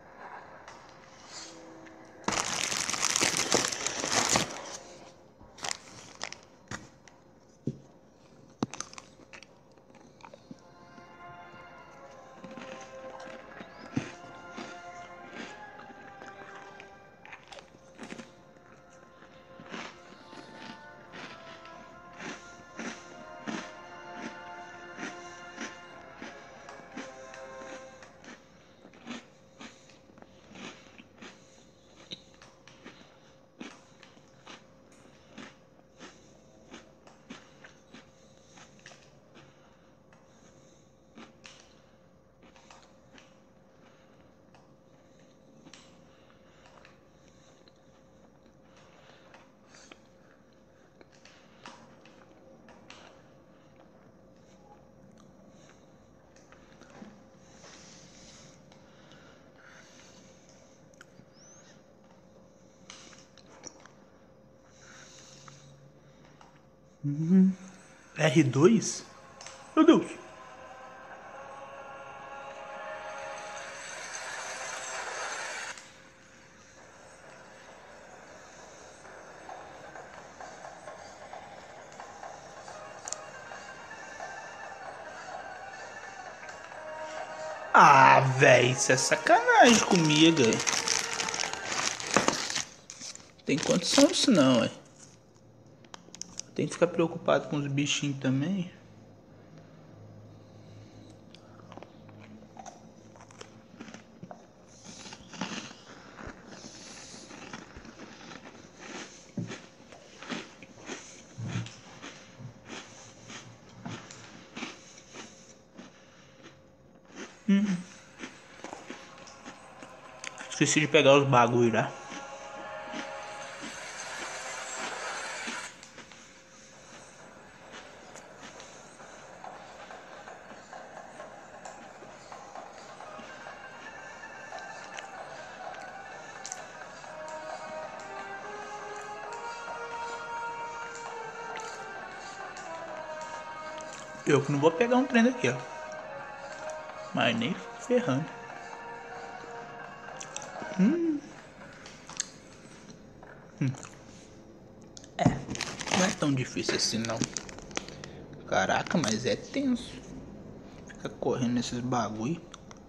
R2? Meu Deus. Ah, véi, isso é sacanagem comigo. Tem condição disso não, ué. Tem que ficar preocupado com os bichinhos também. Esqueci de pegar os bagulho, né? Eu que não vou pegar um trem daqui, ó. Mas nem ferrando. Não é tão difícil assim não. Caraca, mas é tenso. Fica correndo nesses bagulho.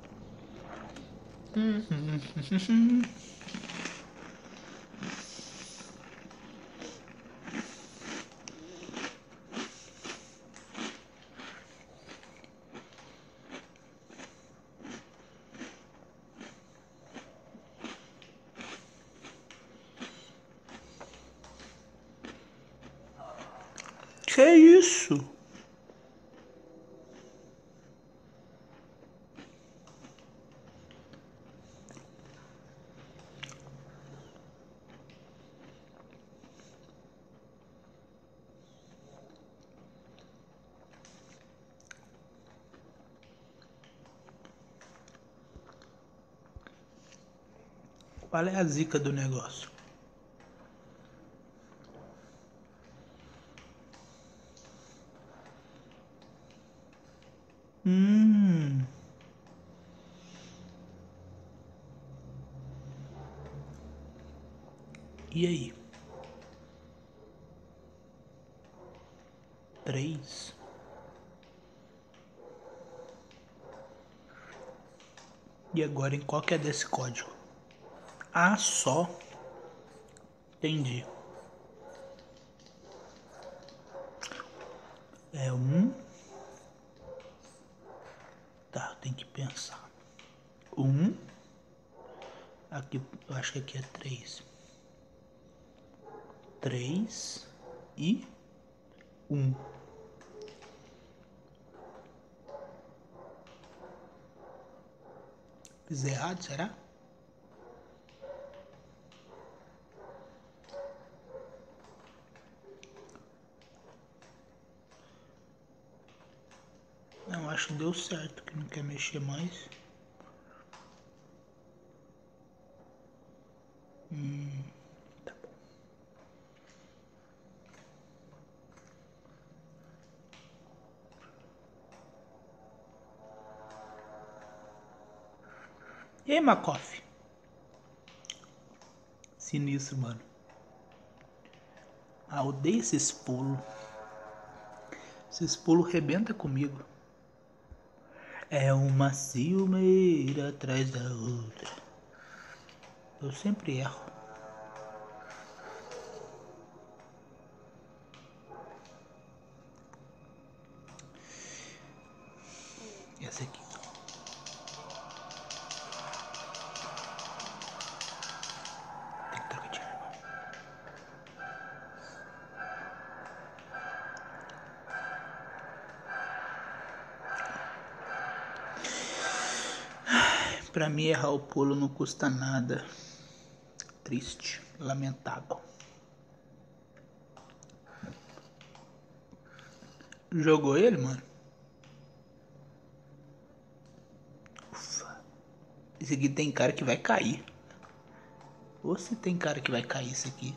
Que isso? Qual é a zica do negócio? E aí? 3. E agora em qual que é desse código? Ah, só. Entendi. É um. Tá, tem que pensar. Um. Aqui, eu acho que aqui é 3. 3 e 1. Fiz errado, será? acho que deu certo, que não quer mexer mais. Tá bom. E aí, Makoff? Sinistro, mano. Ah, odeio esses pulos. Esses pulos rebenta comigo. É uma ciumeira atrás da outra. Eu sempre erro. Essa aqui. Tem que trocar de arma. Pra mim errar o pulo não custa nada. Triste, lamentável. Jogou ele, mano? Ufa. Esse aqui tem cara que vai cair. Ou se tem cara que vai cair isso aqui.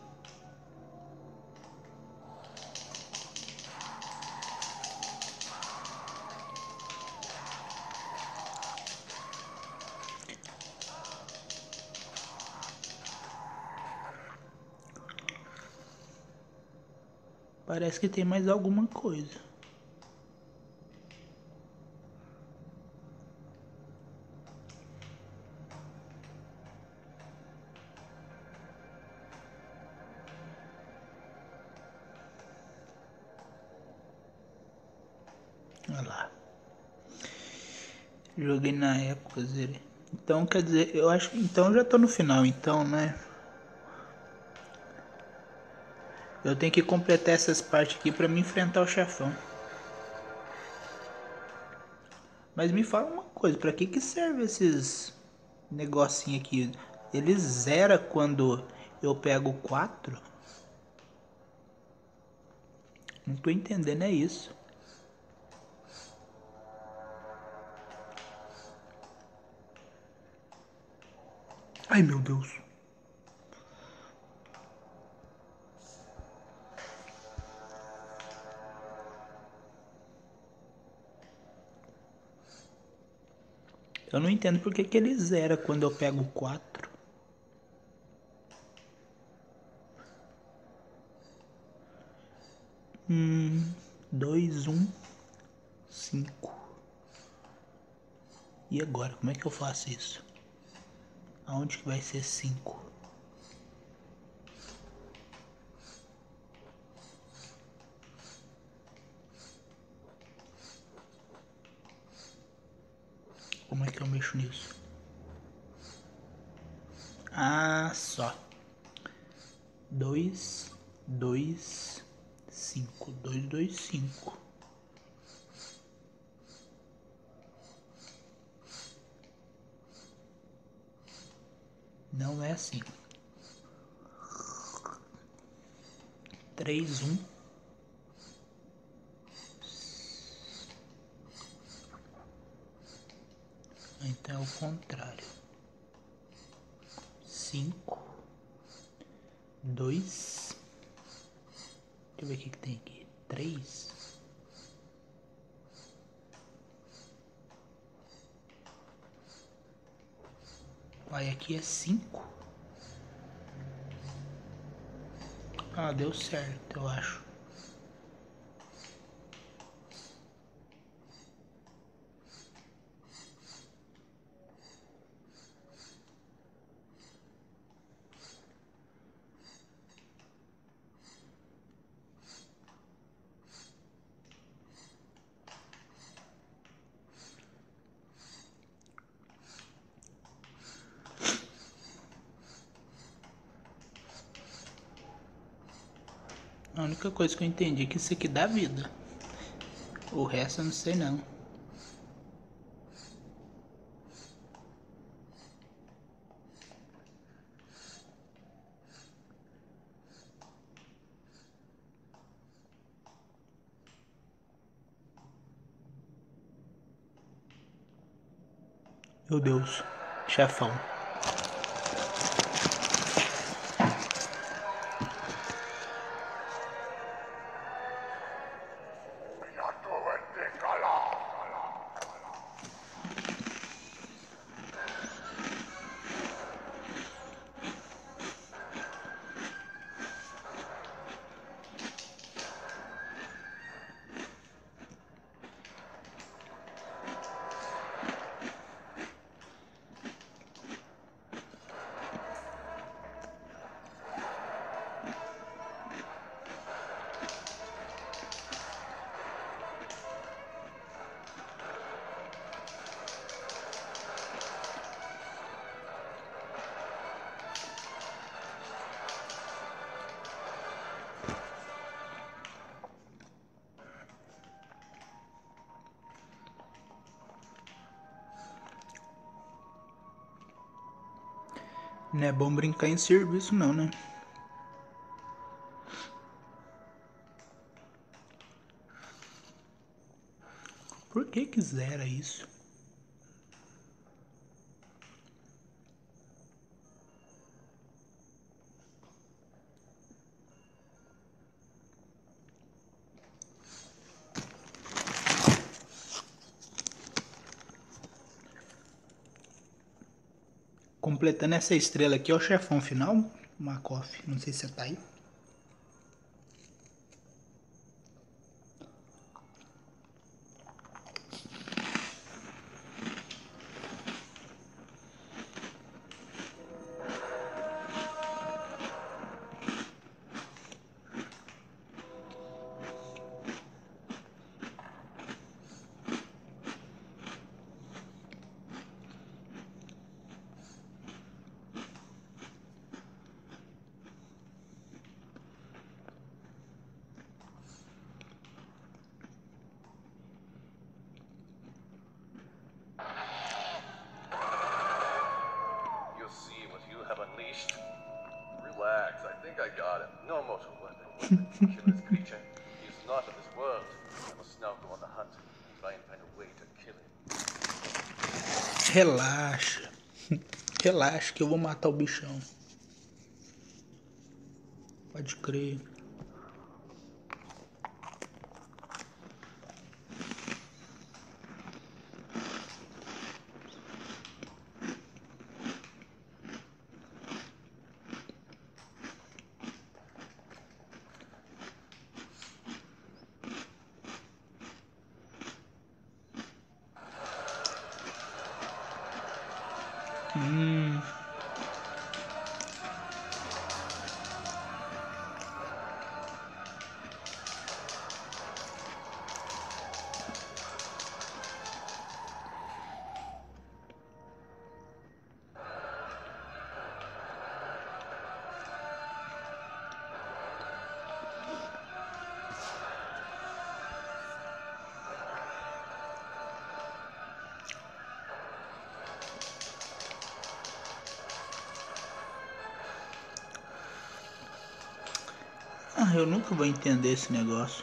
Parece que tem mais alguma coisa. Olha lá. Joguei na época, zerei. Então, quer dizer, eu acho que então já tô no final, então, né? Eu tenho que completar essas partes aqui pra me enfrentar o chefão. Mas me fala uma coisa, pra que serve esses negocinho aqui? Ele zera quando eu pego 4? Não tô entendendo, é isso. Ai, meu Deus. Eu não entendo por que ele zera quando eu pego 4. 2, 1, 5. E agora, como é que eu faço isso? Aonde que vai ser 5? Como é que eu mexo nisso? Ah, só. 2, 2, 5. 2, 2, 5. Não é assim. 3, 1. Então é o contrário. 5, 2. Deixa eu ver o que tem aqui. 3. Vai, aqui é 5. Ah, deu certo, eu acho. A única coisa que eu entendi é que isso aqui dá vida. O resto eu não sei não. Meu Deus, chefão. Não é bom brincar em serviço não, né? Por que zera isso? Completando essa estrela aqui, é o chefão final, Makoff. Não sei se você tá aí. You see what you have unleashed? Relax, I think I got him. No mortal weapon will kill this creature. He's not of this world. I must now go on the hunt and try and find a way to kill him. Relaxa. Relaxa que eu vou matar o bichão. Pode crer. Ah, eu nunca vou entender esse negócio.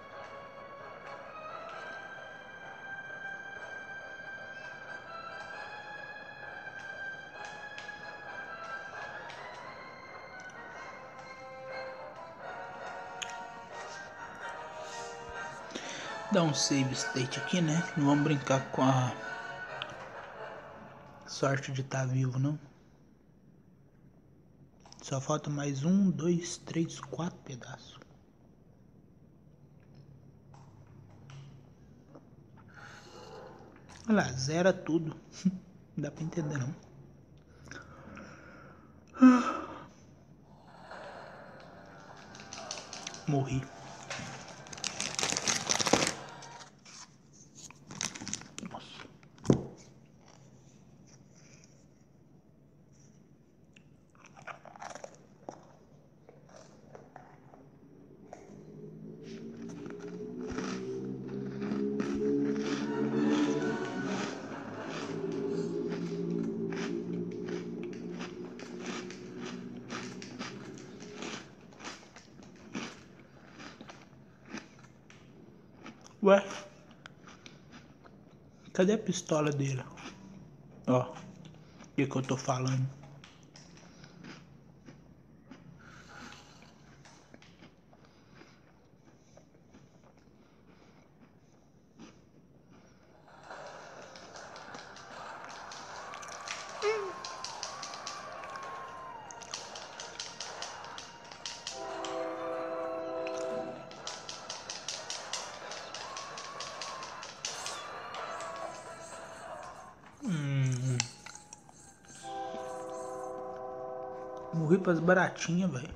Dá um save state aqui, né? Não vamos brincar com a sorte de estar vivo, não. Só falta mais 1, 2, 3, 4 pedaços. Olha lá, zera tudo. Não dá pra entender, não. Morri. Nossa. Ué? Cadê a pistola dele? Ó, o que eu tô falando? Morri pras baratinhas, velho.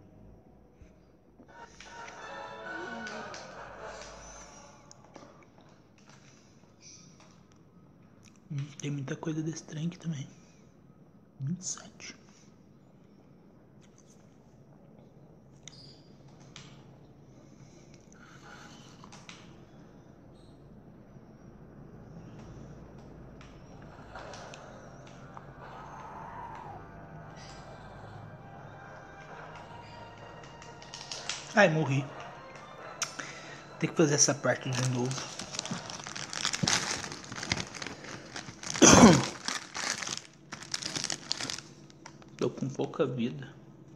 Tem muita coisa desse trem aqui também. 27. Ai, morri. Tem que fazer essa parte de novo. Tô com pouca vida.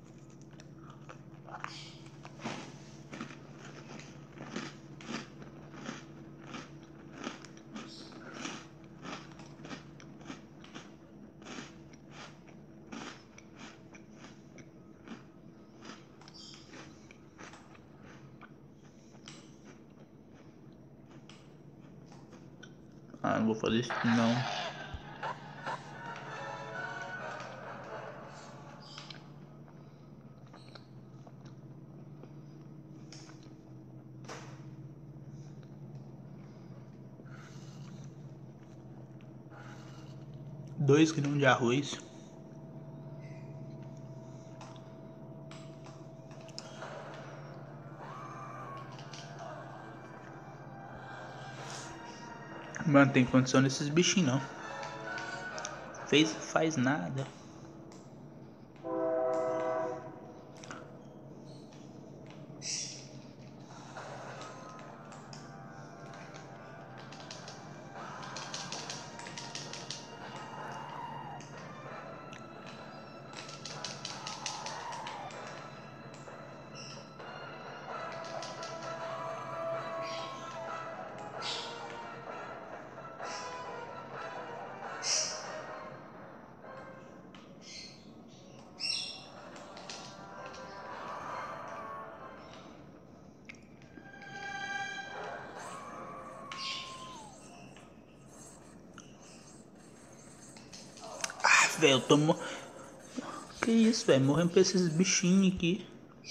Ah, não vou fazer isso não. Dois grãos de arroz. Mano, tem condição desses bichinhos não. Faz nada. Ah, velho, eu tô Que isso, velho? Morrendo pra esses bichinhos aqui.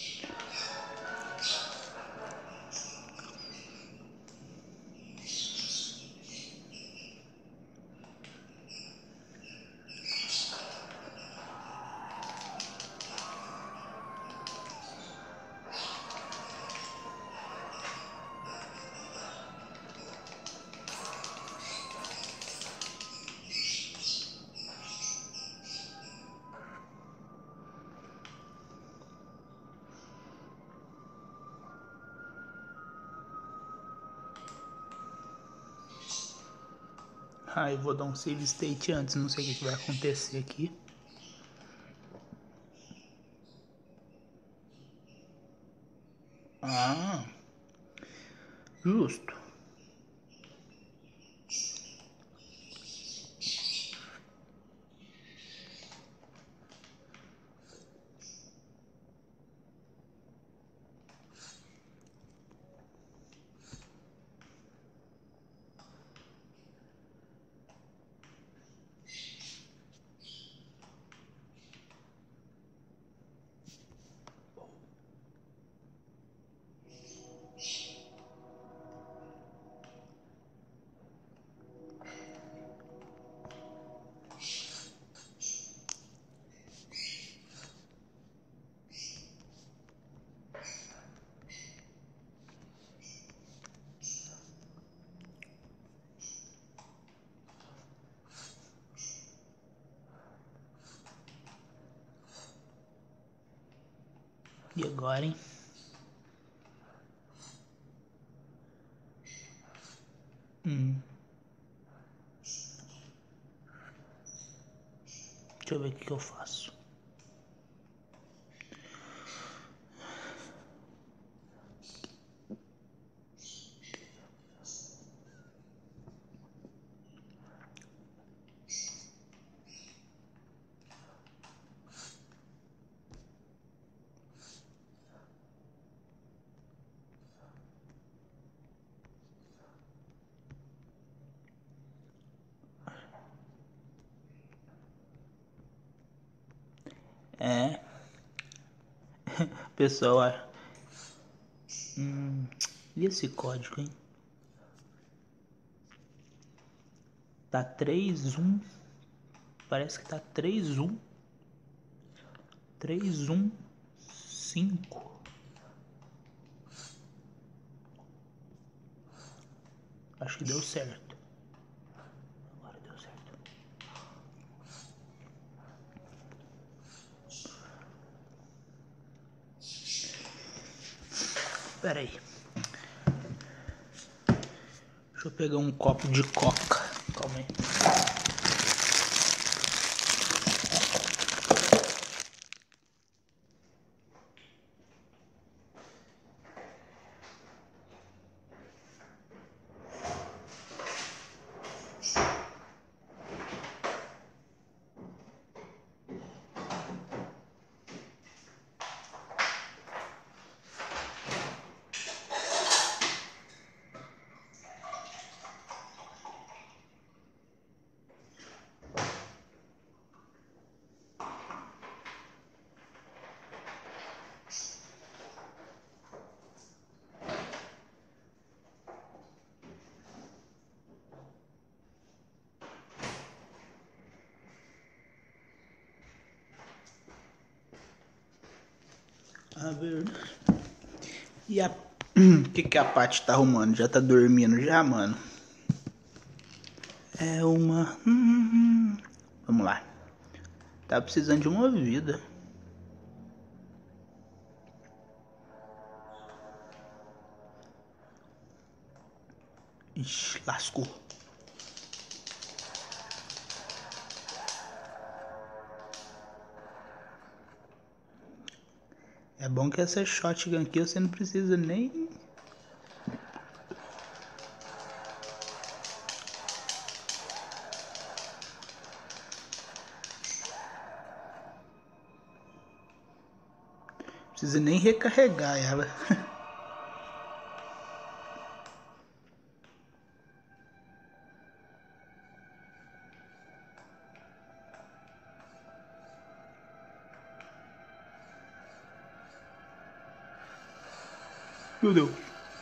Ah, eu vou dar um save state antes, não sei o que vai acontecer aqui. Ah, justo. E agora, hein? Hum. Deixa eu ver o que eu faço. É. Pessoal, e esse código, hein? Tá 3-1. Parece que tá 3-1. 3-1-5. Acho que deu certo. Agora deu certo. Pera aí. Deixa eu pegar um copo de coca. Calma aí. A verdade. E a... O que a Paty tá arrumando? Já tá dormindo já, mano? É uma... Vamos lá. Tá precisando de uma vida. Ixi, lascou. É bom que essa shotgun aqui você não precisa nem... Precisa nem recarregar ela. Meu Deus.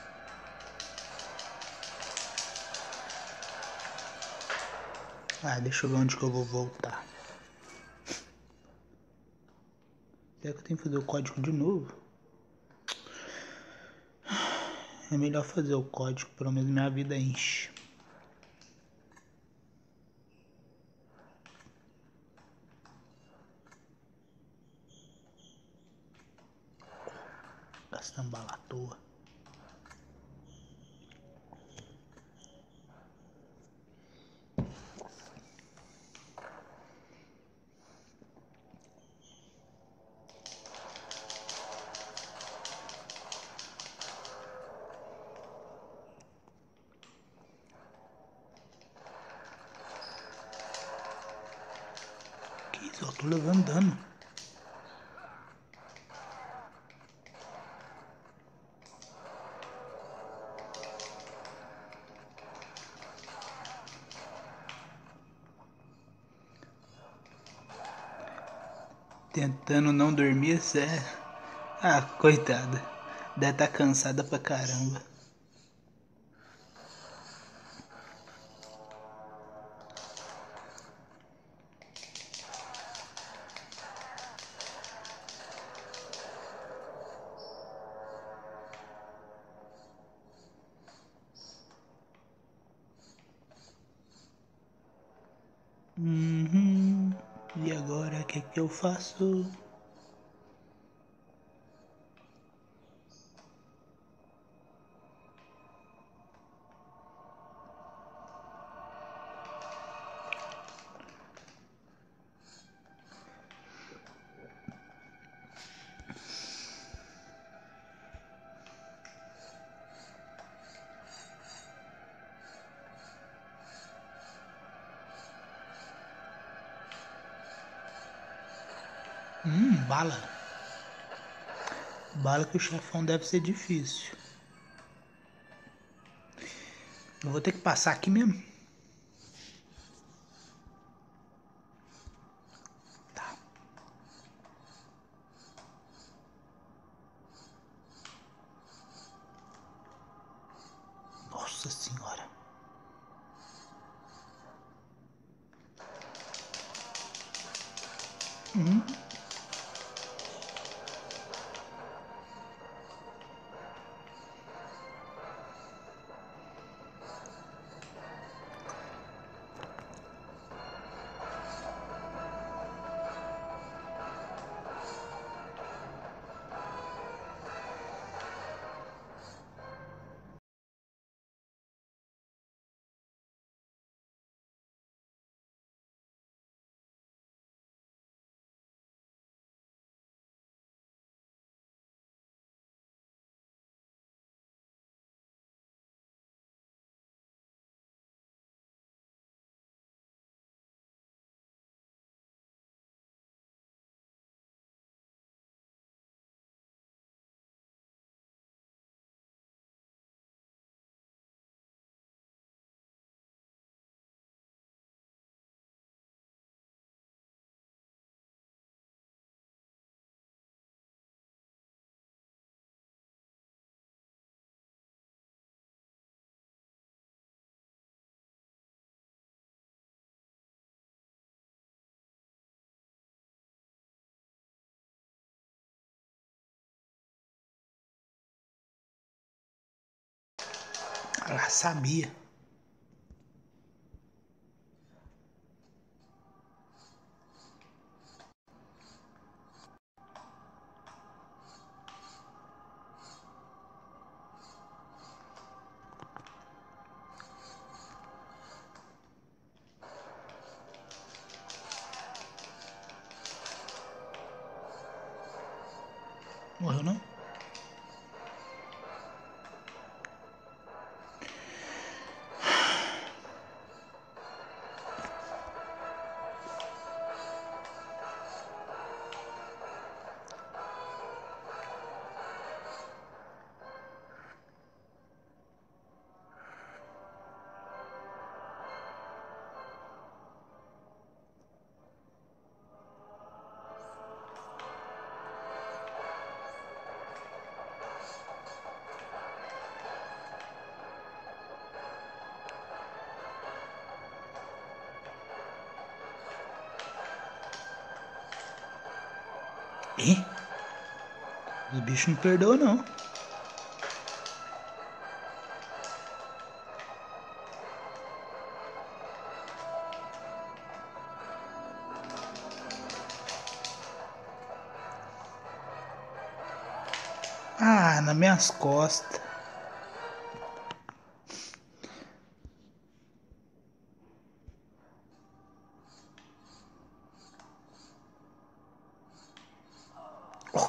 Ah, deixa eu ver onde que eu vou voltar. Será que eu tenho que fazer o código de novo? É melhor fazer o código, pelo menos minha vida enche. Gastando bala à toa. Que isso? Eu tô levando dano. Tentando não dormir, sério. Ah, coitada. Deve estar cansada pra caramba. E agora, o que eu faço? Bala. Bala que o chefão deve ser difícil. Eu vou ter que passar aqui mesmo. Tá. Nossa senhora. Ah, sabia. Morreu não? Ih, os bichos não perdoam não. Ah, nas minhas costas. Oh.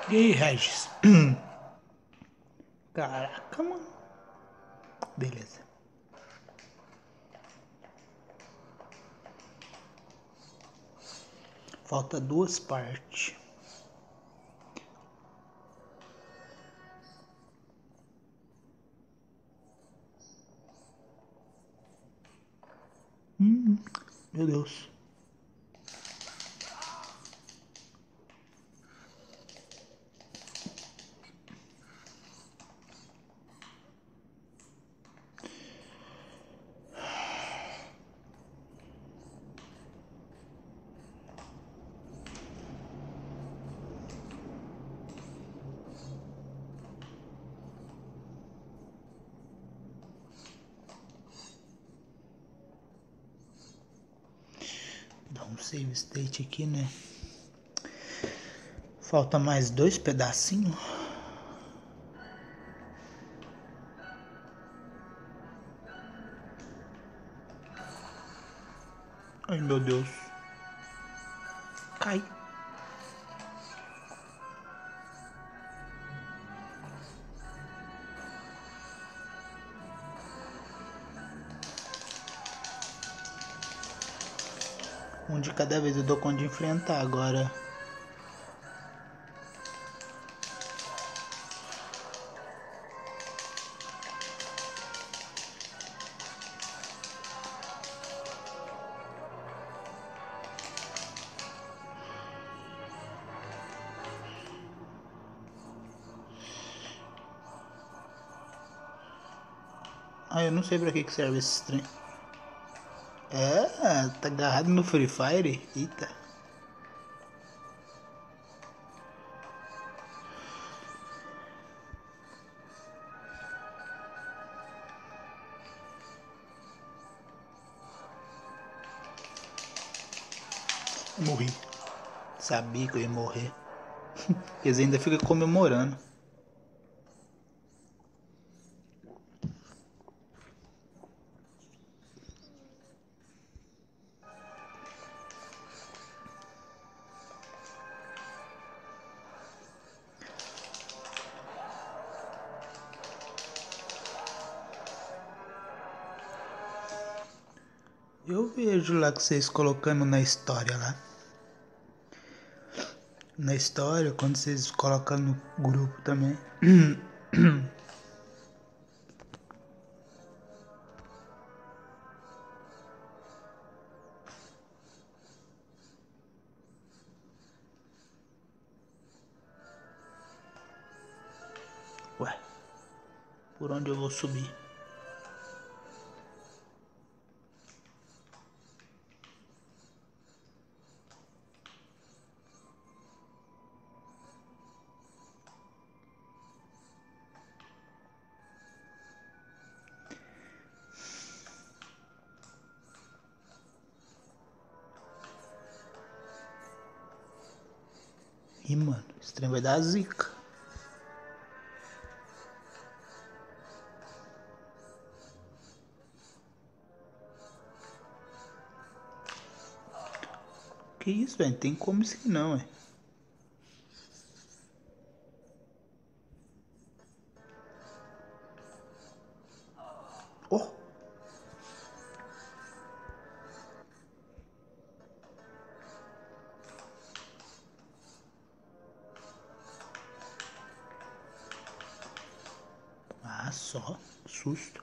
E aí, Regis? Caraca, mano. Beleza. Falta 2 partes. Meu Deus. Dá um save state aqui, né? Falta mais 2 pedacinhos. Ai, meu Deus. Cai. Um de cada vez, eu dou conta de enfrentar agora. Ah, eu não sei pra que serve esse trem. É, tá agarrado no Free Fire? Eita. Morri. Sabia que eu ia morrer. Eles ainda ficam comemorando. Eu vejo lá que vocês colocando na história lá. Na história, quando vocês colocam no grupo também. Ué, por onde eu vou subir? Ih, mano, esse trem vai dar zica. Que isso, velho? Tem como isso aqui não, é? Oh! Ah, só. Susto.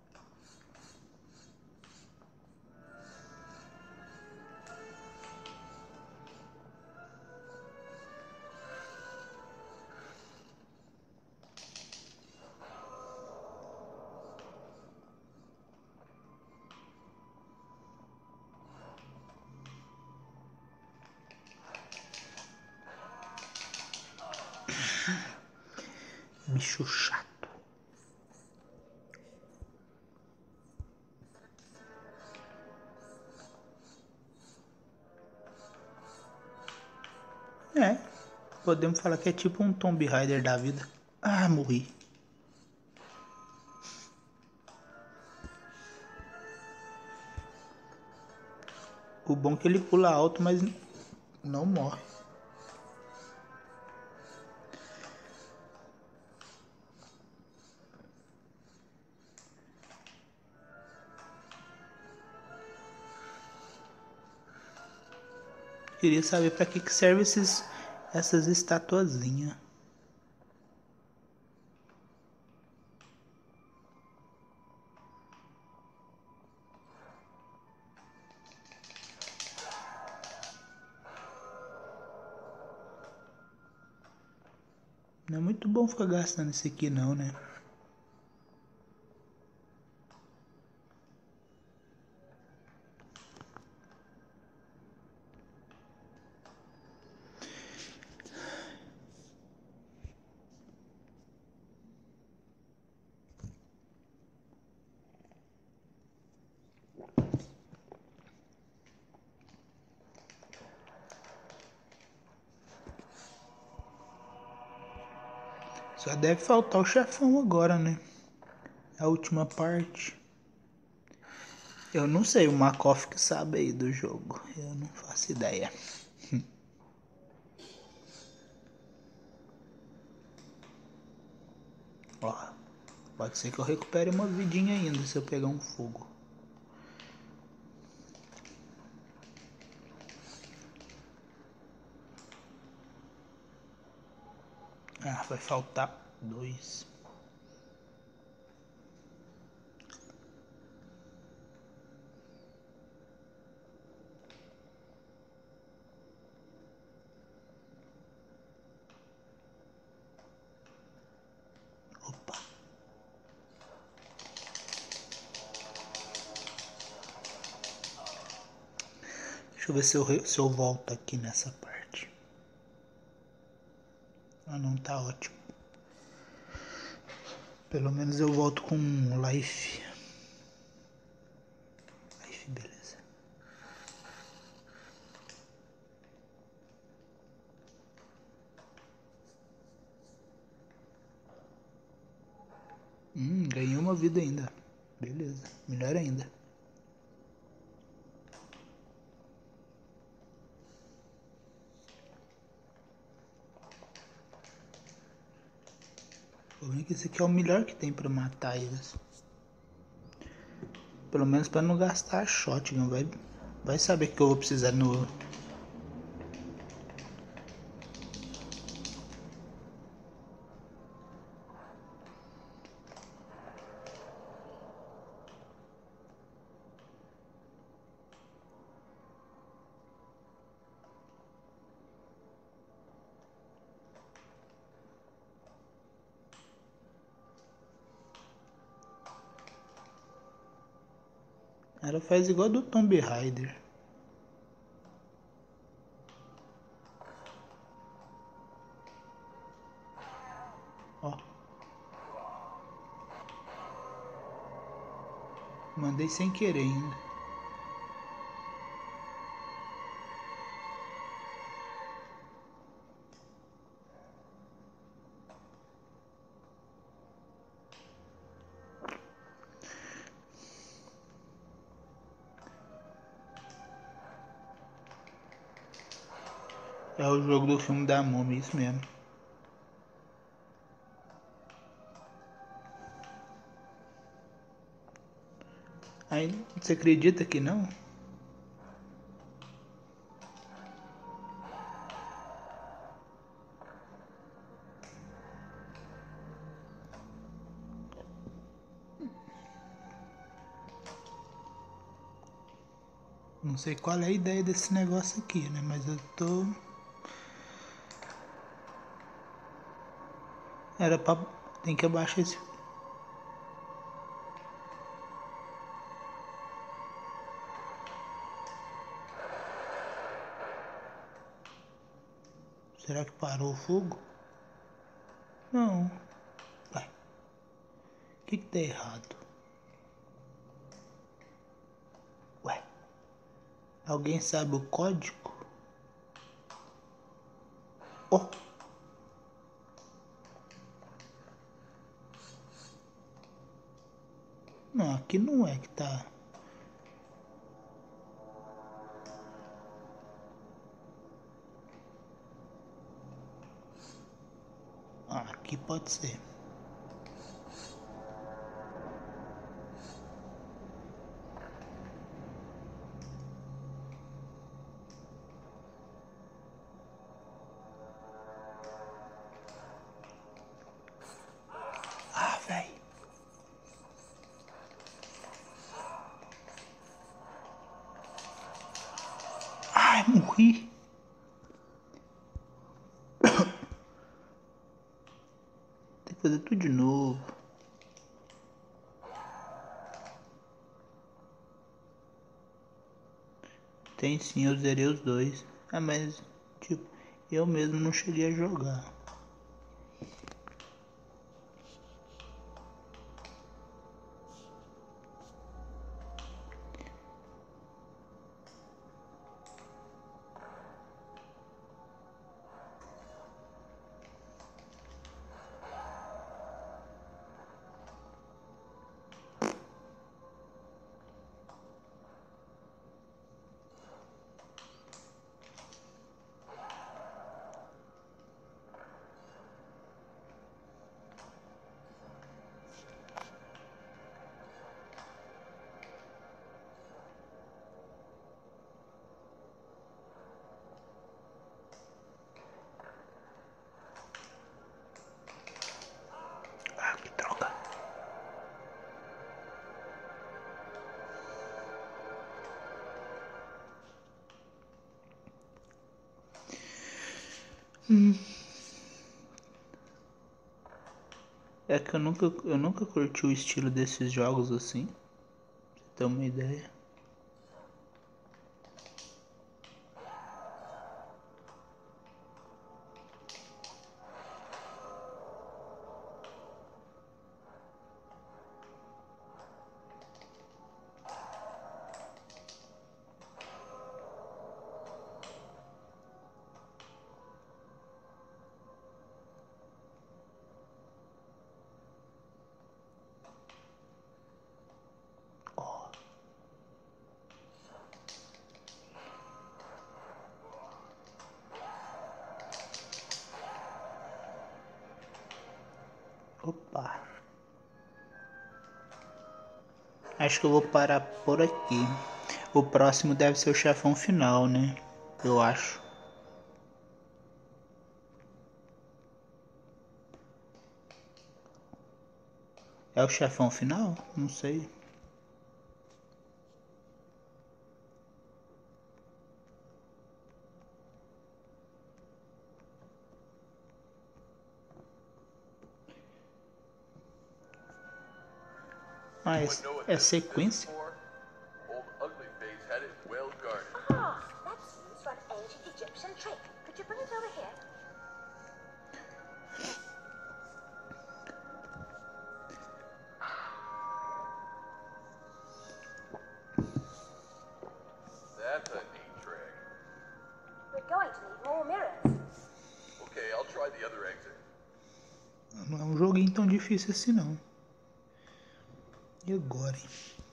Bicho chato. É. Podemos falar que é tipo um Tomb Raider da vida. Ah, morri. O bom é que ele pula alto, mas não morre. Queria saber pra que serve essas estatuazinhas. Não é muito bom ficar gastando isso aqui não, né? Só deve faltar o chefão agora, né? A última parte. Eu não sei, o Makoff que sabe aí do jogo. Eu não faço ideia. Ó, pode ser que eu recupere uma vidinha ainda se eu pegar um fogo. Ah, vai faltar 2. Opa. Deixa eu ver se eu volto aqui nessa parte. Ah, não, tá ótimo. Pelo menos eu volto com life. Life, beleza. Ganhei uma vida ainda. Beleza, melhor ainda. O problema é que esse aqui é o melhor que tem pra matar eles. Pelo menos pra não gastar a shotgun, vai saber que eu vou precisar no... Ela faz igual do Tomb Raider. Ó. Mandei sem querer ainda. É o jogo do filme da Múmia, isso mesmo. Aí, você acredita que não? Não sei qual é a ideia desse negócio aqui, né? Mas eu tô... Era pra... Tem que abaixar esse... Será que parou o fogo? Não. Vai. O que tá errado? Ué. Alguém sabe o código? Oh. Não, aqui não é que tá... Ah, aqui pode ser. Morri. Tem que fazer tudo de novo. Tem sim, eu zerei os dois. Ah, mas, tipo, eu mesmo não cheguei a jogar. Ah, que droga. É que eu nunca curti o estilo desses jogos assim. Pra você ter uma ideia. Ó. Opa. Acho que eu vou parar por aqui. O próximo deve ser o chefão final, né? Eu acho. É o chefão final? Não sei. Ah, Anyone know what é this is sequência? for? Old Ugly Face had it well guarded. Ah, that seems like ancient Egyptian trick. Could you bring it over here? That's a neat trick. We're going to need more mirrors. Okay, I'll try the other exit. Não é um joguinho tão difícil assim não. E agora, hein?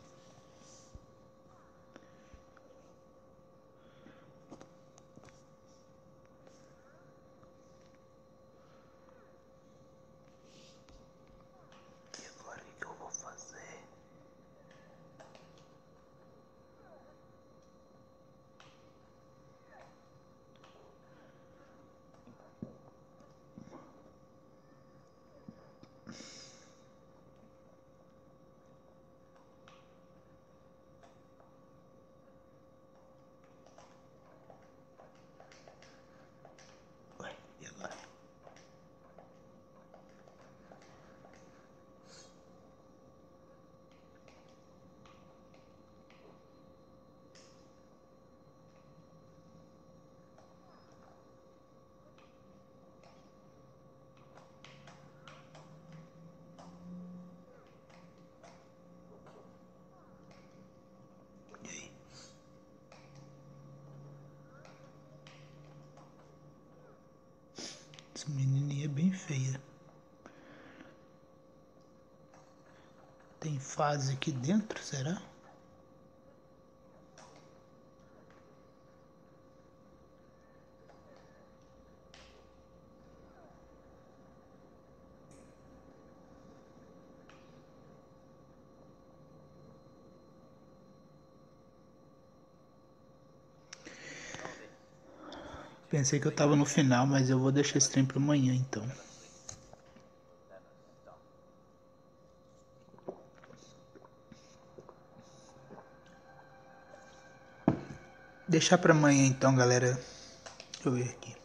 E agora o que eu vou fazer? Ué, e agora? E aí? Essa menininha é bem feia. Tem fase aqui dentro, será? Pensei que eu tava no final, mas eu vou deixar esse trem pra amanhã então. Deixar pra amanhã então, galera. Deixa eu ver aqui.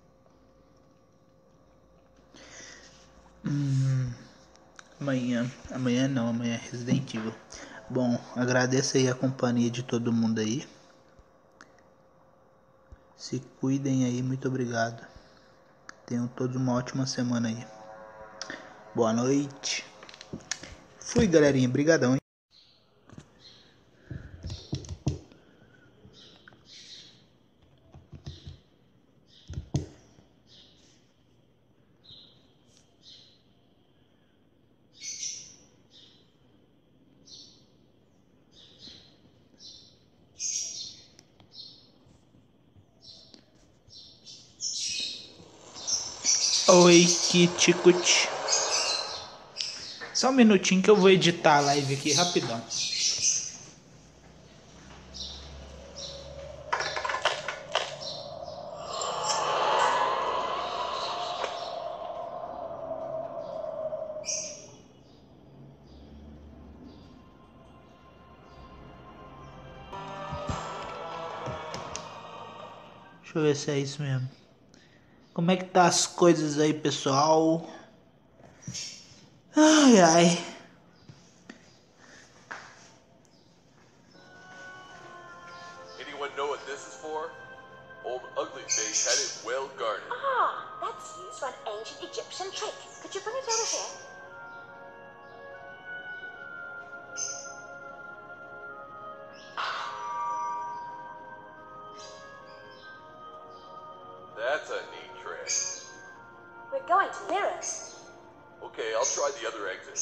Amanhã não, amanhã é Resident Evil. Bom, agradeço aí a companhia de todo mundo aí. Se cuidem aí, muito obrigado. Tenham todos uma ótima semana aí. Boa noite. Fui, galerinha, brigadão, hein? Oi, Kitikuti. Só um minutinho que eu vou editar a live aqui rapidão. Deixa eu ver se é isso mesmo. Como é que tá as coisas aí, pessoal? Ai, ai. Anyone know what this is for? Old Ugly Face had it well guarded. Ah, that's used for an ancient Egyptian trick. Could you bring it over here? That's a neat trick. We're going to mirrors. Okay, I'll try the other exit.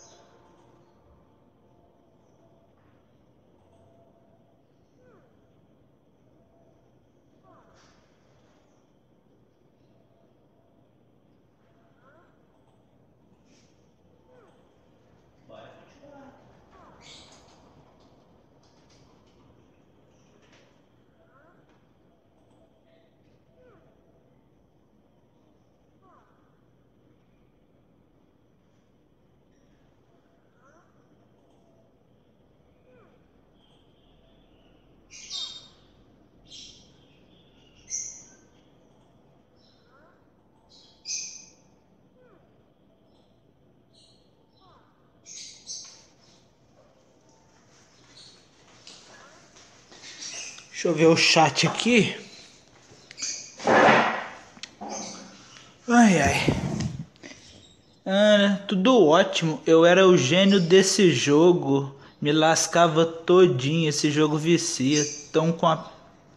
Deixa eu ver o chat aqui. Ai, ai. Tudo ótimo. Eu era o gênio desse jogo. Me lascava todinho. Esse jogo vicia. Tão com a...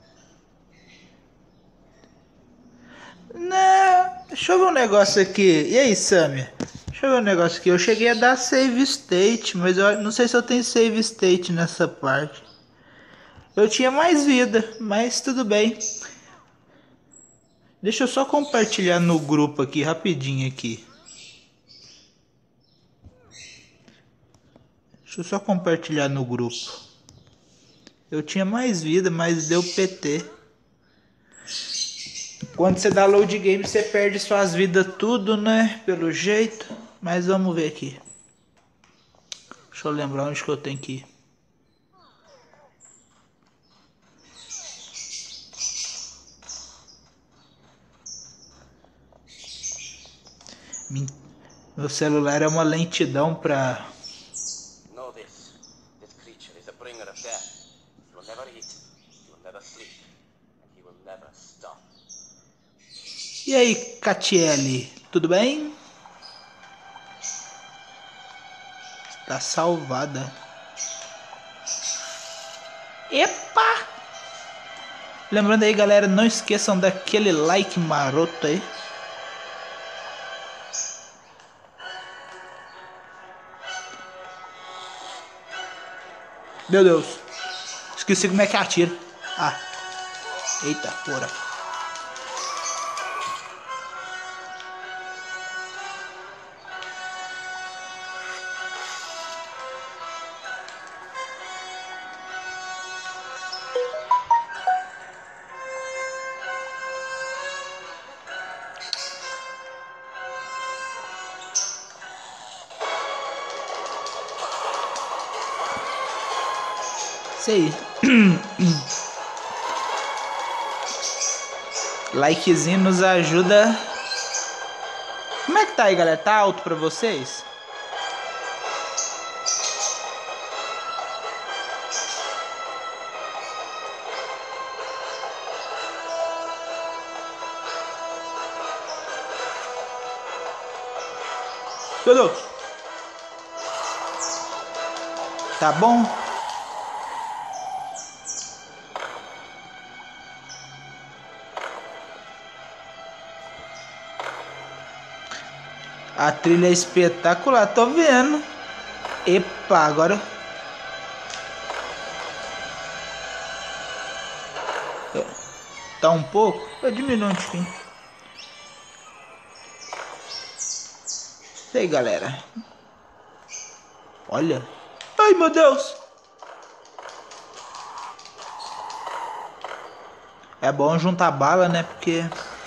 Não. Deixa eu ver um negócio aqui. E aí, Samia? Deixa eu ver um negócio aqui. Eu cheguei a dar save state, mas eu não sei se eu tenho save state nessa parte. Eu tinha mais vida, mas tudo bem. Deixa eu só compartilhar no grupo aqui, rapidinho aqui. Deixa eu só compartilhar no grupo. Eu tinha mais vida, mas deu PT. Quando você dá load game, você perde suas vidas tudo, né? Pelo jeito. Mas vamos ver aqui. Deixa eu lembrar onde que eu tenho que ir. Meu celular é uma lentidão pra... Know this. This creature is a bringer of death. He will never eat. He will never sleep. And he will never stop. E aí, Catiele, tudo bem? Está salvada. Epa! Lembrando aí, galera, não esqueçam daquele like maroto aí. Meu Deus. Esqueci como é que atira. Ah. Eita, porra. Isso aí. Likezinho nos ajuda. Como é que tá aí, galera? Tá alto pra vocês? Tudo? Tá bom? A trilha é espetacular, tô vendo. Epa, agora... Tá um pouco? Eu diminuo um pouquinho. Isso aí, galera. Olha. Ai, meu Deus. É bom juntar bala, né? Porque...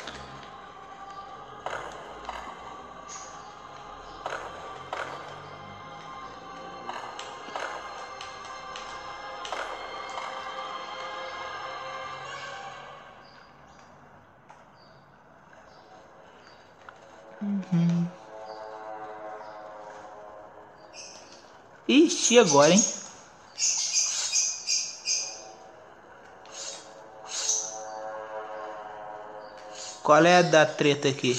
Ixi, agora, hein? Qual é a da treta aqui?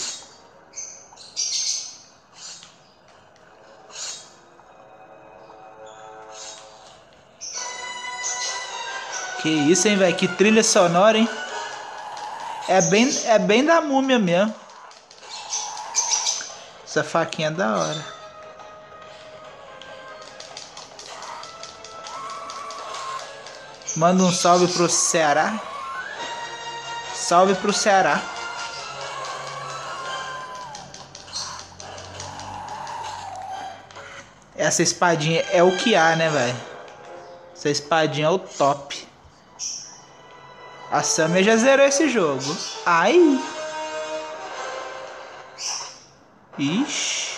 Que isso, hein, velho? Que trilha sonora, hein? É bem da múmia mesmo. Essa faquinha é da hora. Manda um salve pro Ceará. Salve pro Ceará. Essa espadinha é o que há, né, velho? Essa espadinha é o top. A Samia já zerou esse jogo. Ai. Ixi.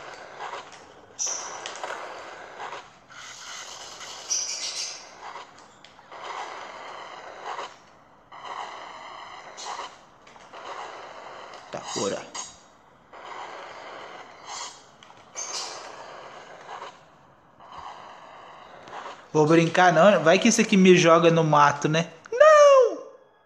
Tá fora. Vou brincar não. Vai que isso aqui me joga no mato, né? Não!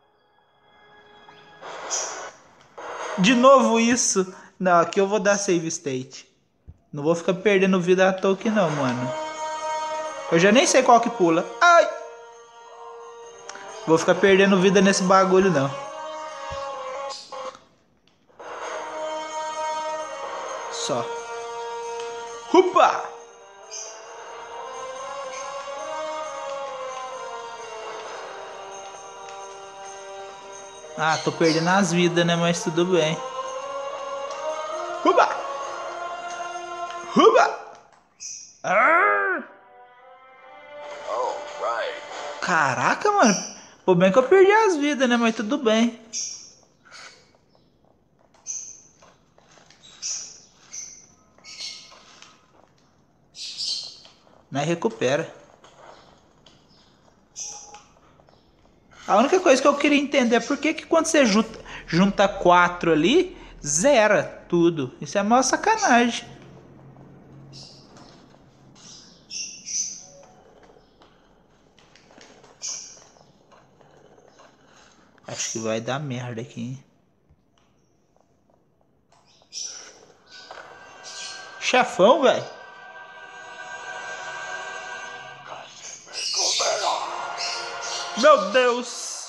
De novo isso. Não, aqui eu vou dar save state. Não vou ficar perdendo vida à toa aqui não, mano. Eu já nem sei qual que pula. Ai! Vou ficar perdendo vida nesse bagulho não. Só. Upa! Ah, tô perdendo as vidas, né? Mas tudo bem. Uba! Uba! Arr! Caraca, mano. Pô, bem que eu perdi as vidas, né? Mas tudo bem. Mas recupera. A única coisa que eu queria entender é por que quando você junta 4 ali, zera tudo. Isso é a maior sacanagem. Acho que vai dar merda aqui, hein? Chefão, velho. Meu Deus.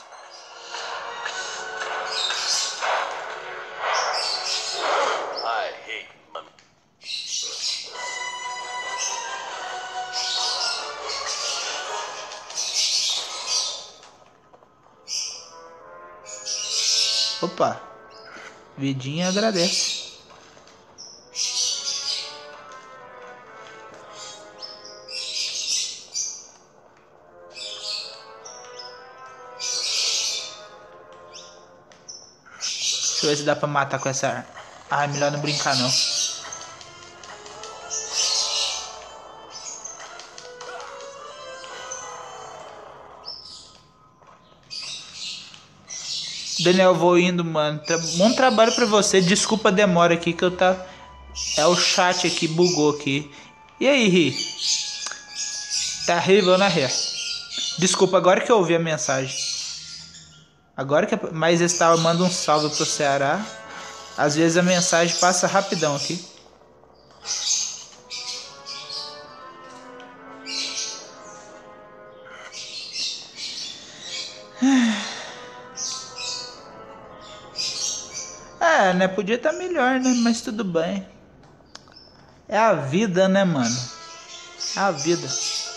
Opa. Vidinha agradece. Deixa eu ver se dá pra matar com essa... Ah, é melhor não brincar não. Daniel, vou indo, mano. Bom trabalho pra você. Desculpa a demora aqui que eu tá... É o chat aqui, bugou aqui. E aí, Ri? Tá horrível, né, Ri? Desculpa, agora que eu ouvi a mensagem. Agora que... Mas estava manda um salve pro Ceará. Às vezes a mensagem passa rapidão aqui. É, né? Podia estar melhor, né? Mas tudo bem. É a vida, né, mano? É a vida.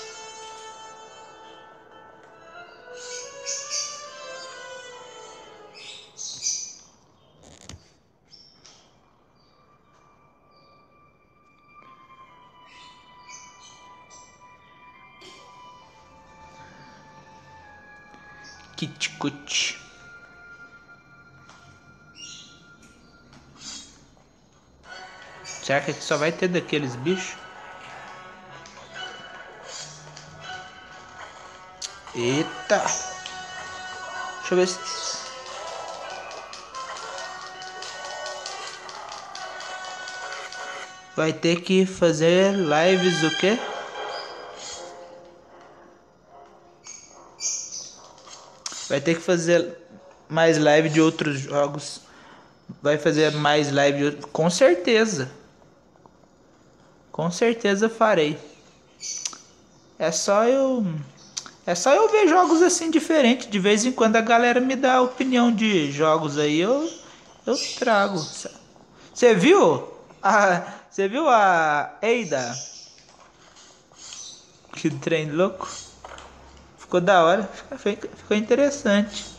Kitikuti. Será que aqui só vai ter daqueles bichos? Eita! Deixa eu ver se... Vai ter que fazer lives o quê? Vai ter que fazer mais live de outros jogos. Vai fazer mais live de outros... Com certeza. Com certeza farei. É só eu ver jogos assim diferentes. De vez em quando a galera me dá opinião de jogos aí, eu trago. Você viu? Você viu a Eida? Que trem louco. Ficou da hora. Ficou interessante.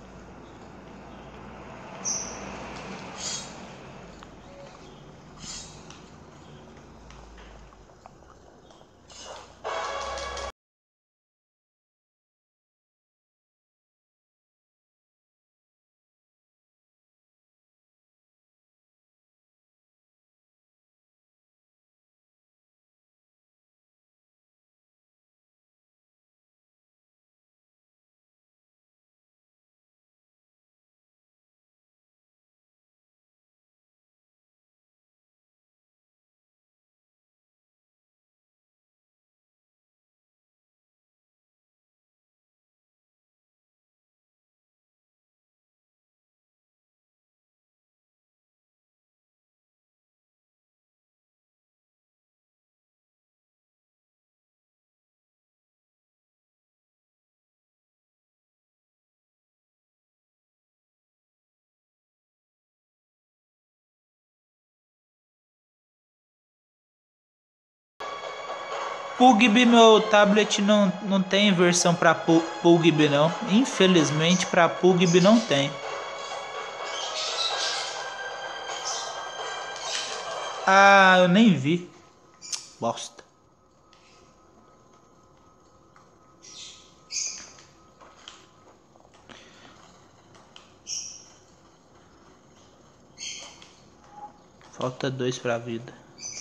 PUBG, meu tablet não tem versão para PUBG não. Infelizmente para PUBG não tem. Ah, eu nem vi. Bosta. Falta 2 pra vida.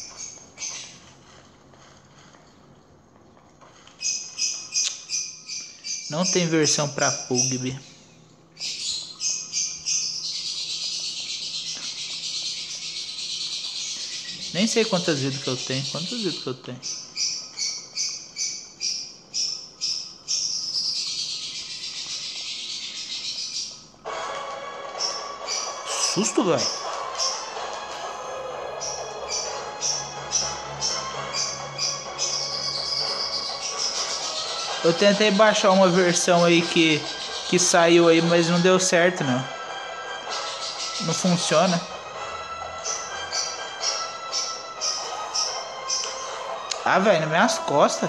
Não tem versão pra PUBG. Nem sei quantas vidas que eu tenho. Quantas vidas que eu tenho? Susto, velho. Eu tentei baixar uma versão aí que saiu aí, mas não deu certo, não. Não funciona. Ah, velho, nas minhas costas.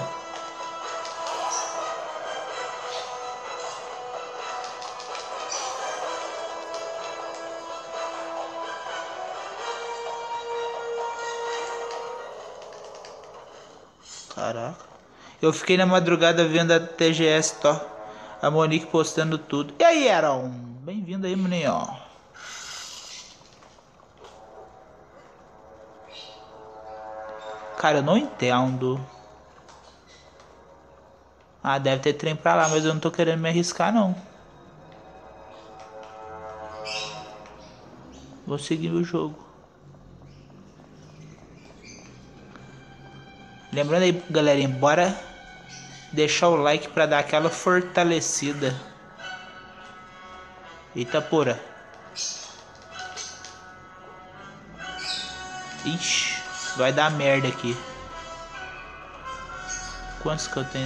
Caraca. Eu fiquei na madrugada vendo a TGS, a Monique postando tudo. E aí, Aaron? Bem-vindo aí, menino. Cara, eu não entendo. Ah, deve ter trem pra lá, mas eu não tô querendo me arriscar, não. Vou seguir o jogo. Lembrando aí, galerinha, bora deixar o like pra dar aquela fortalecida. Eita porra. Ixi, vai dar merda aqui. Quantos que eu tenho?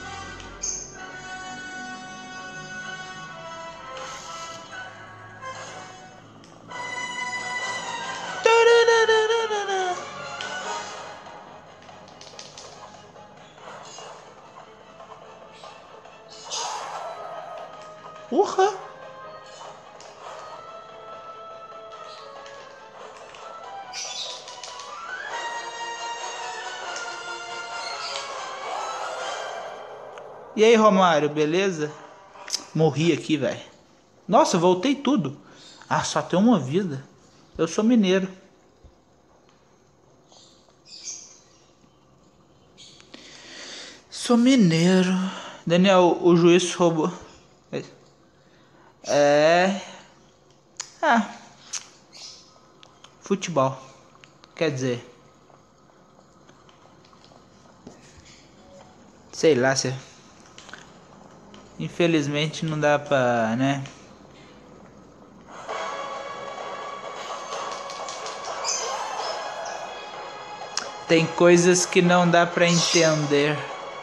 Porra! E aí, Romário, beleza? Morri aqui, velho. Nossa, voltei tudo. Ah, só tem uma vida. Eu sou mineiro. Sou mineiro. Daniel, o juiz roubou. Futebol. Quer dizer. Sei lá, se... Infelizmente não dá pra, né? Tem coisas que não dá pra entender.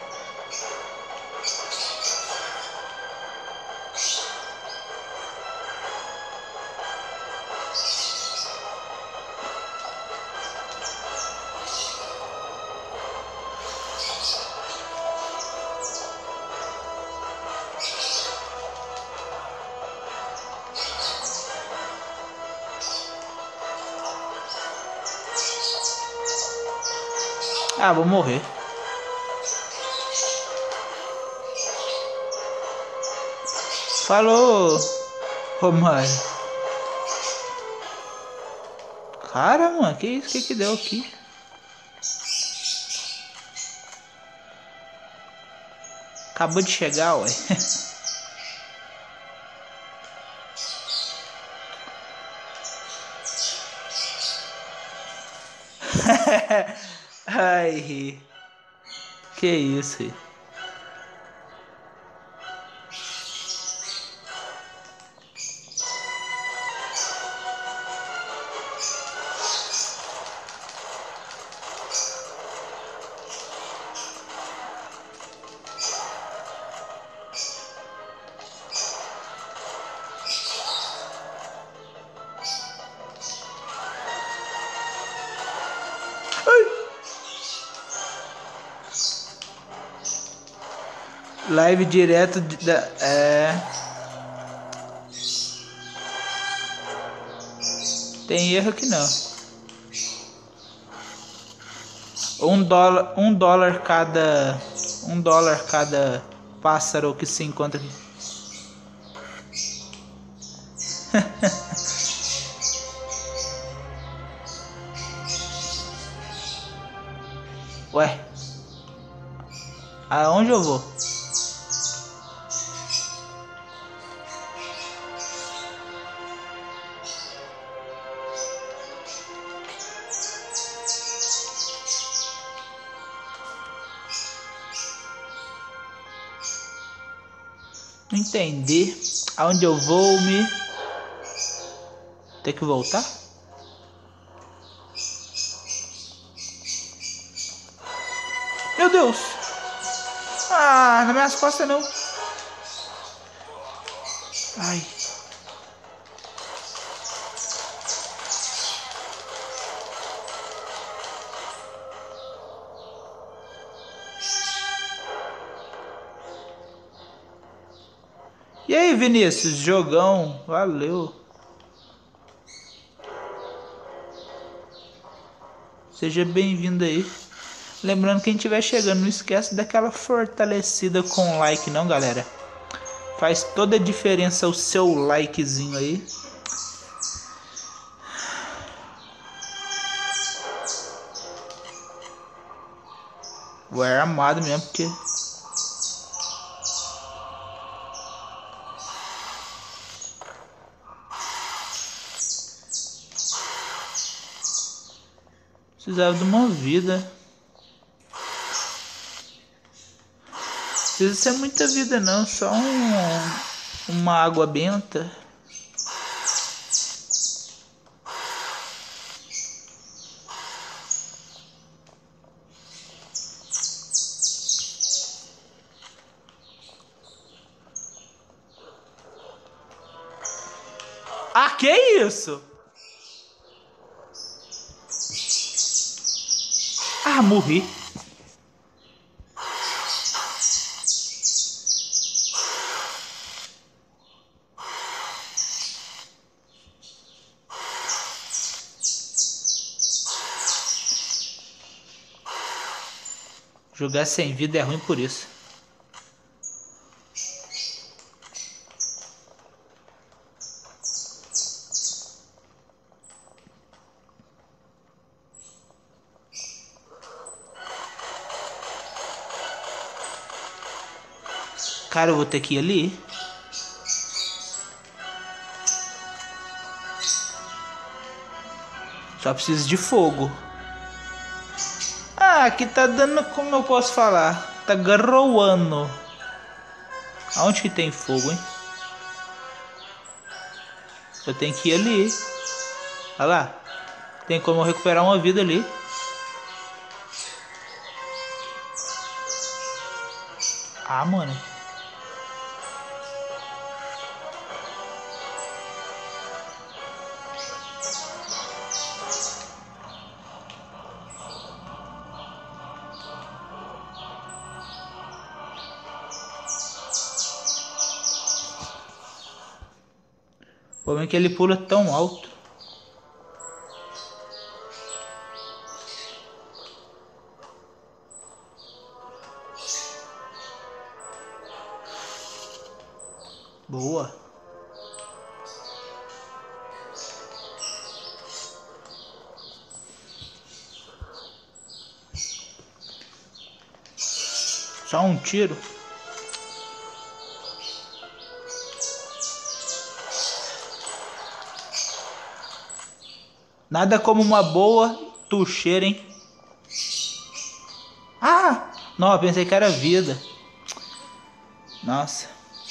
Ah, vou morrer. Falou, Romário. Cara, mano, que isso? Que deu aqui? Acabou de chegar, ué. Ai, que isso? Live direto da... Tem erro aqui não. $1 cada... $1 cada pássaro que se encontra aqui. Ué. Aonde eu vou? Não entendi aonde eu vou me... Ter que voltar? Meu Deus! Ah, nas minhas costas não. Ai. E aí, Vinícius, jogão, valeu. Seja bem-vindo aí. Lembrando, quem estiver chegando, não esquece daquela fortalecida com like não, galera. Faz toda a diferença o seu likezinho aí. Vou armado mesmo, porque... Precisava de uma vida. Não precisa ser muita vida não, só uma água benta. Ah, que isso? Ah, morri. Jogar sem vida é ruim por isso. Cara, eu vou ter que ir ali. Só preciso de fogo. Ah, aqui tá dando, como eu posso falar? Tá garoando. Aonde que tem fogo, hein? Eu tenho que ir ali. Olha lá. Tem como eu recuperar uma vida ali. Ah, mano. O problema é que ele pula tão alto. Boa. Só um tiro. Nada como uma boa tucheira, hein? Ah! Não, eu pensei que era vida. Nossa.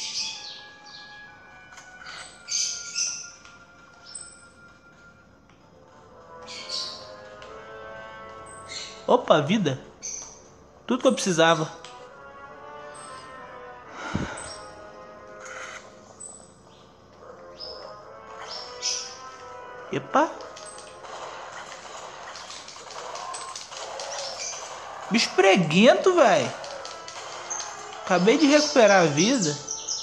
Opa, vida. Tudo que eu precisava. Epa. Bicho preguento, velho. Acabei de recuperar a vida.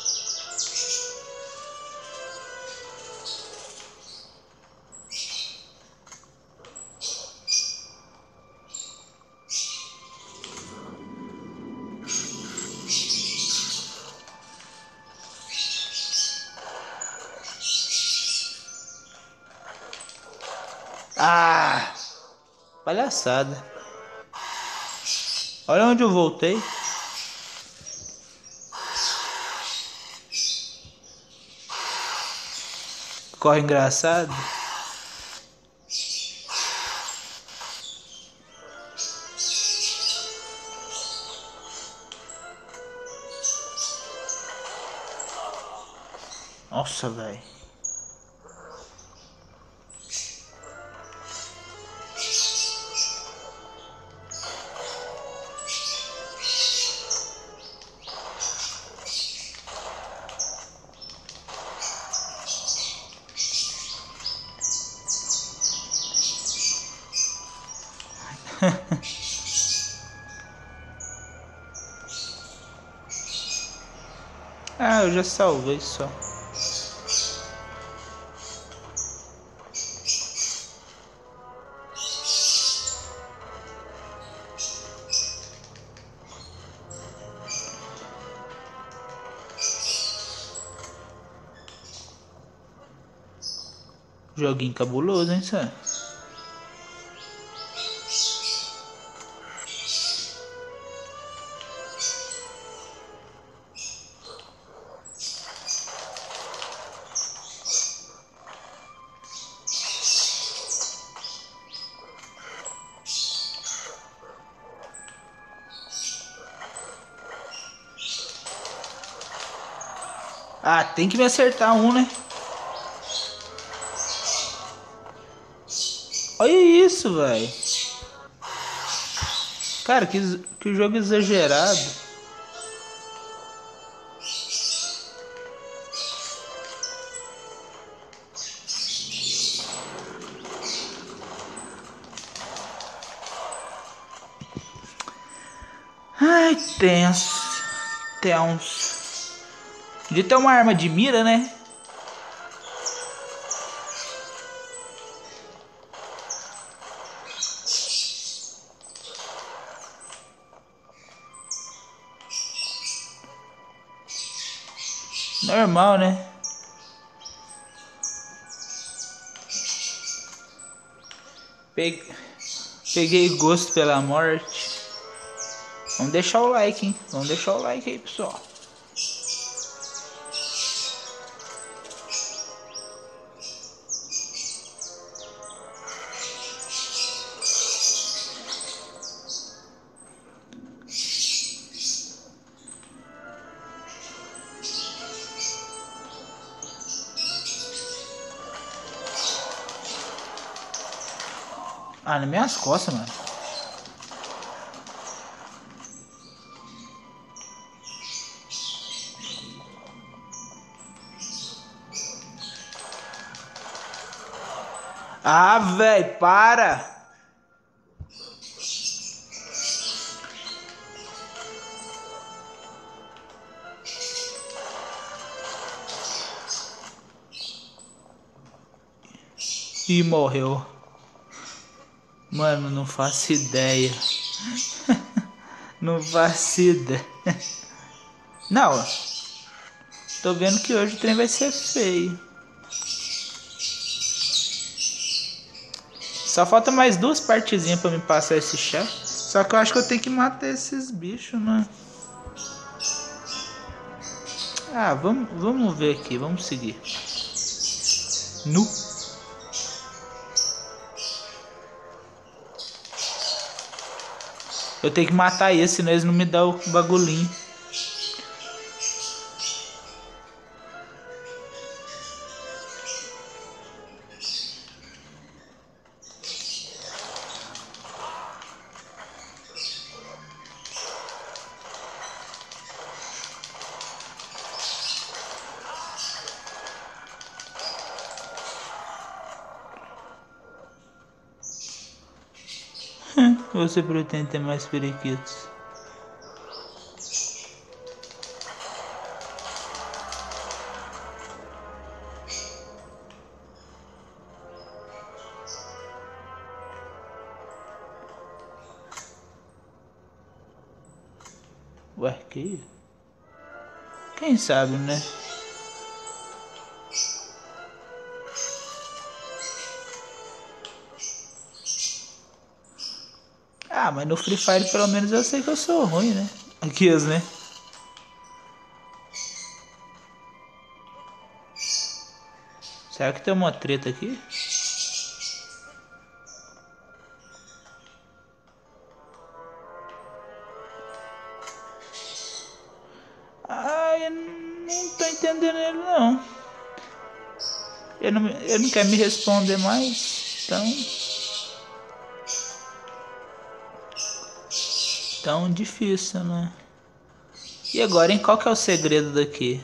Ah, palhaçada. Olha onde eu voltei. Corre engraçado. Nossa, velho. Ah, eu já salvei só. Joguinho cabuloso, hein, Sam? Ah, tem que me acertar um, né? Olha isso, velho. Cara, que jogo exagerado. Ai, tenso. Tenso. Podia ter uma arma de mira, né? Normal, né? Peguei gosto pela morte. Vamos deixar o like, hein? Vamos deixar o like aí, pessoal. Ah, nas minhas costas, mano. Ah, velho, para! Ih, morreu. Mano, não faço ideia. Não faço ideia. Não. Tô vendo que hoje o trem vai ser feio. Só falta mais 2 partezinhas pra me passar esse chefe. Só que eu acho que eu tenho que matar esses bichos, né? Ah, vamos ver aqui. Vamos seguir. Nu. Eu tenho que matar esse, senão eles não me dão o bagulhinho. Você pretende ter mais periquitos? Ué, que? Quem sabe, né? Ah, mas no Free Fire pelo menos eu sei que eu sou ruim, né? Aqui, né? Será que tem uma treta aqui? Ah, eu não tô entendendo ele não. Ele não quer me responder mais. Tão difícil, né? E agora, hein? Qual que é o segredo daqui?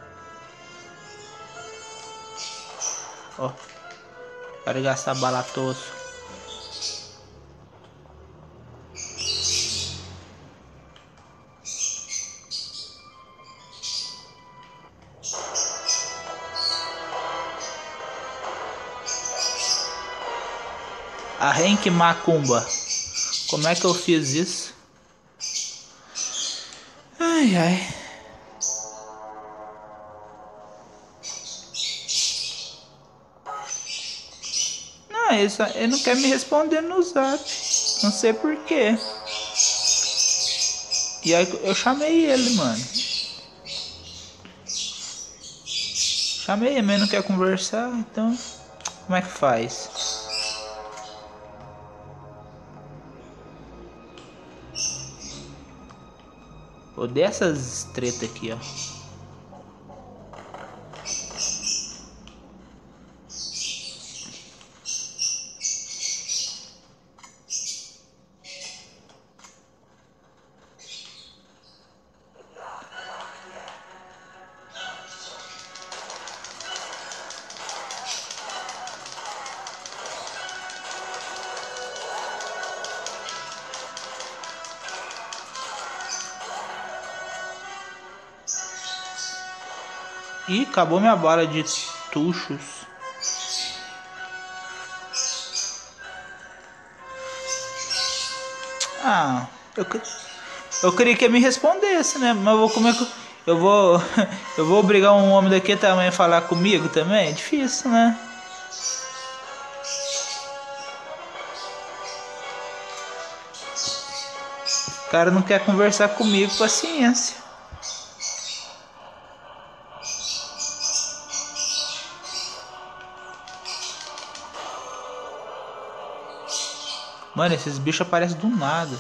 Ó. Para gastar bala tosco. A Henk Macumba. Como é que eu fiz isso? Ai, ai. Não, ele não quer me responder no zap. Não sei porquê. E aí eu chamei ele, mano. Chamei ele, mas ele não quer conversar, então... Como é que faz? Odeio essas treta aqui, ó. Ih, acabou minha bala de tuchos. Ah, eu queria que ele me respondesse, né? Mas eu vou como é que eu vou eu vou obrigar um homem daquele tamanho a falar comigo também? É difícil, né? O cara não quer conversar comigo, paciência. Mano, esses bichos aparecem do nada.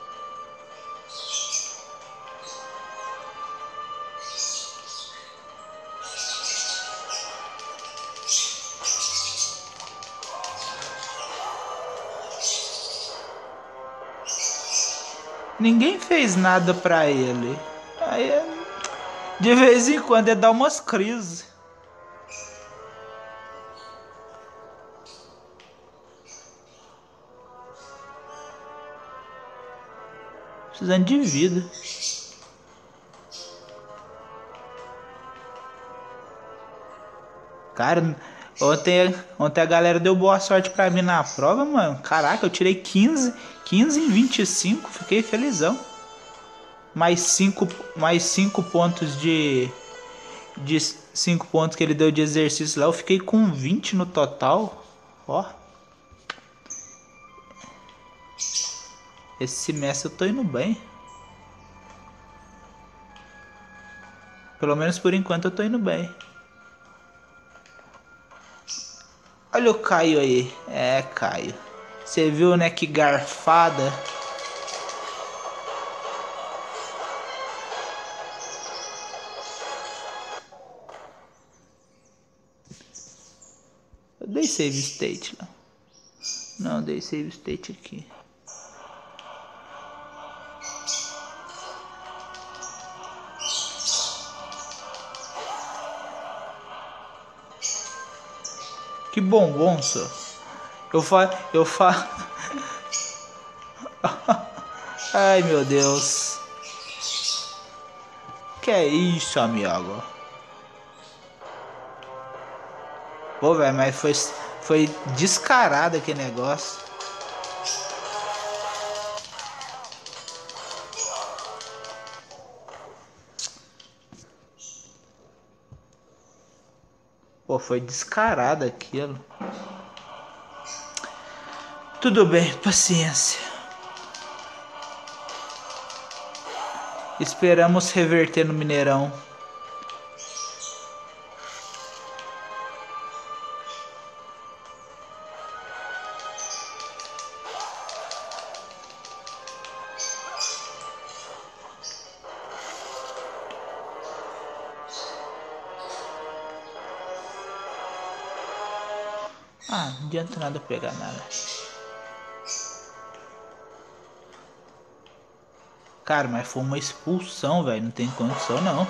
Ninguém fez nada pra ele. Aí, de vez em quando, ele dá umas crises. Precisando de vida. Cara, ontem a galera deu boa sorte pra mim na prova, mano. Caraca, eu tirei 15 em 25. Fiquei felizão. Mais 5 pontos de 5 pontos que ele deu de exercício lá. Eu fiquei com 20 no total. Ó. Esse semestre eu tô indo bem. Pelo menos por enquanto eu tô indo bem. Olha o Caio aí. É, Caio. Você viu, né, que garfada. Eu dei save state lá. Não, dei save state aqui. Que bombom, só. Eu fa. Ai, meu Deus. Que é isso, amigo? Pô, velho, mas foi descarado aquele negócio. Pô, foi descarado aquilo. Tudo bem, paciência. Esperamos reverter no Mineirão. Ah, não adianta nada pegar nada. Cara, mas foi uma expulsão, velho. Não tem condição, não.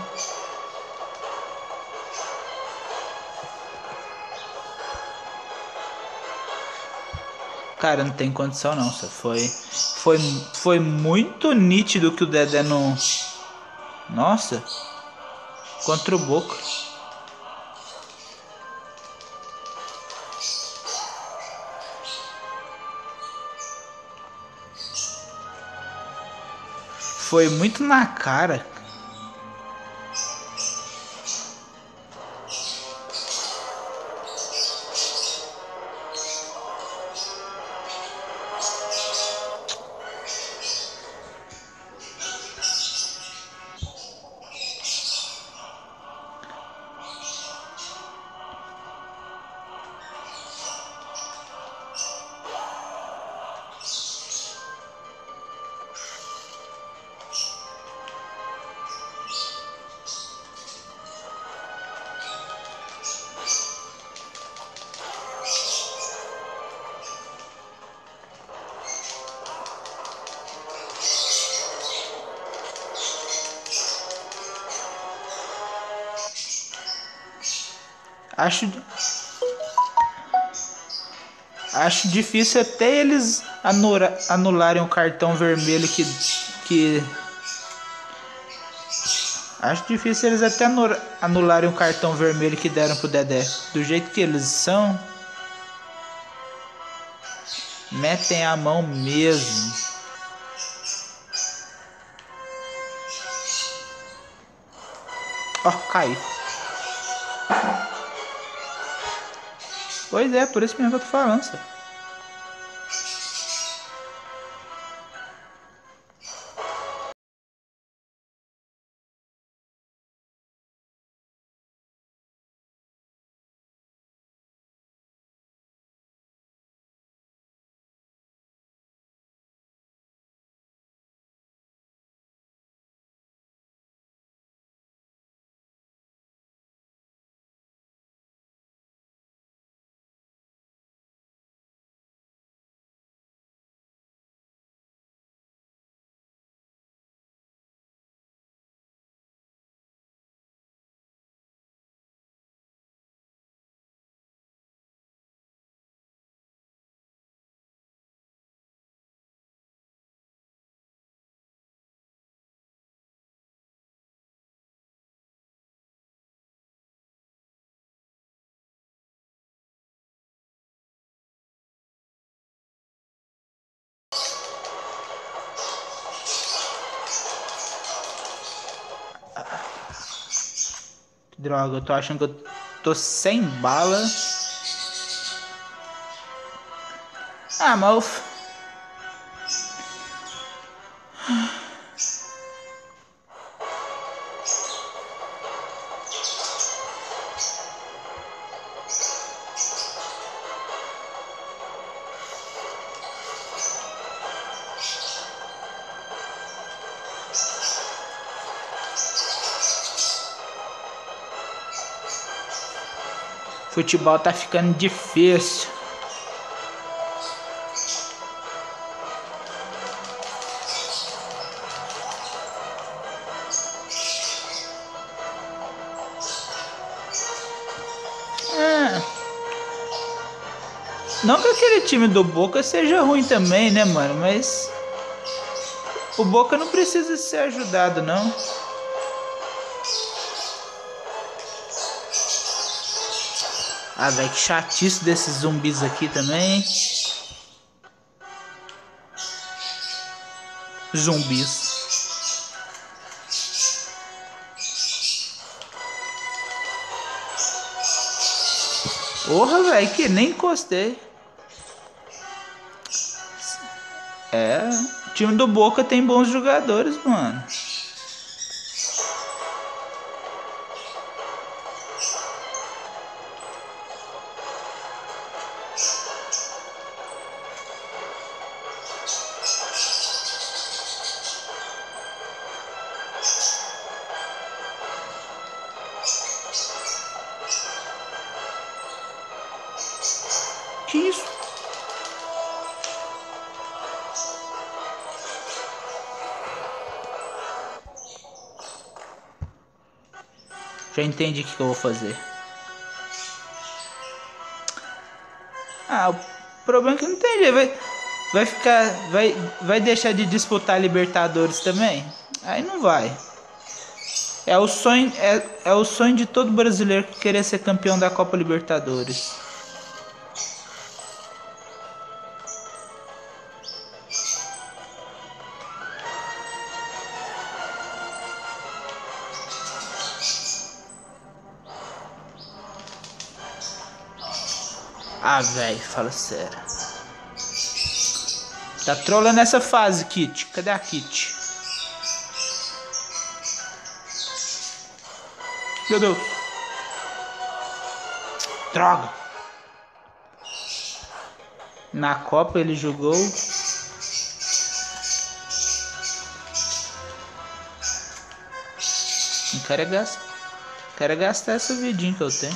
Cara, não tem condição, não. Foi muito nítido que o Dedé não... Nossa. Contra o Boca. Foi muito na cara. Acho difícil até eles anularem o cartão vermelho que Acho difícil eles até anularem o cartão vermelho que deram pro Dedé. Do jeito que eles são, metem a mão mesmo. Ó, caiu. Pois é, por isso mesmo que eu tô falando, senhor. Droga, eu tô achando que eu tô sem bala. Ah, mas futebol tá ficando difícil. Não que aquele time do Boca seja ruim também, né, mano? Mas o Boca não precisa ser ajudado, não. Ah, velho, que chatice desses zumbis aqui também. Zumbis. Porra, velho, que nem encostei. É, o time do Boca tem bons jogadores, mano. Que isso? Já entendi o que eu vou fazer. Ah, o problema é que não tem jeito. Vai ficar. Vai deixar de disputar Libertadores também? Aí não vai. É o sonho, é o sonho de todo brasileiro querer ser campeão da Copa Libertadores. Ah, velho, fala sério. Tá trolando essa fase, Kit. Cadê a Kit? Meu Deus. Droga. Na Copa ele jogou. Não quero gastar essa vidinha que eu tenho.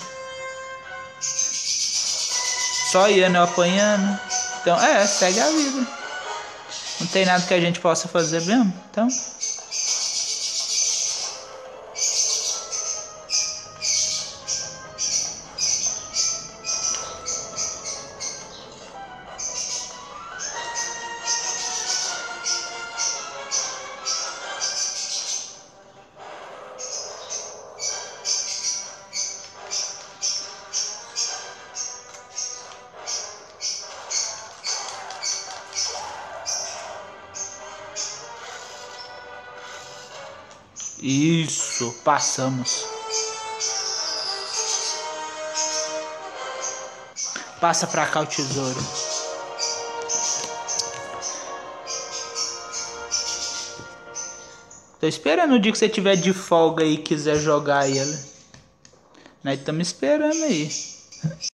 Só indo apanhando. Então, segue a vida. Não tem nada que a gente possa fazer mesmo. Então. Isso, passamos. Passa pra cá o tesouro. Tô esperando o dia que você tiver de folga aí e quiser jogar ele. Nós estamos esperando aí.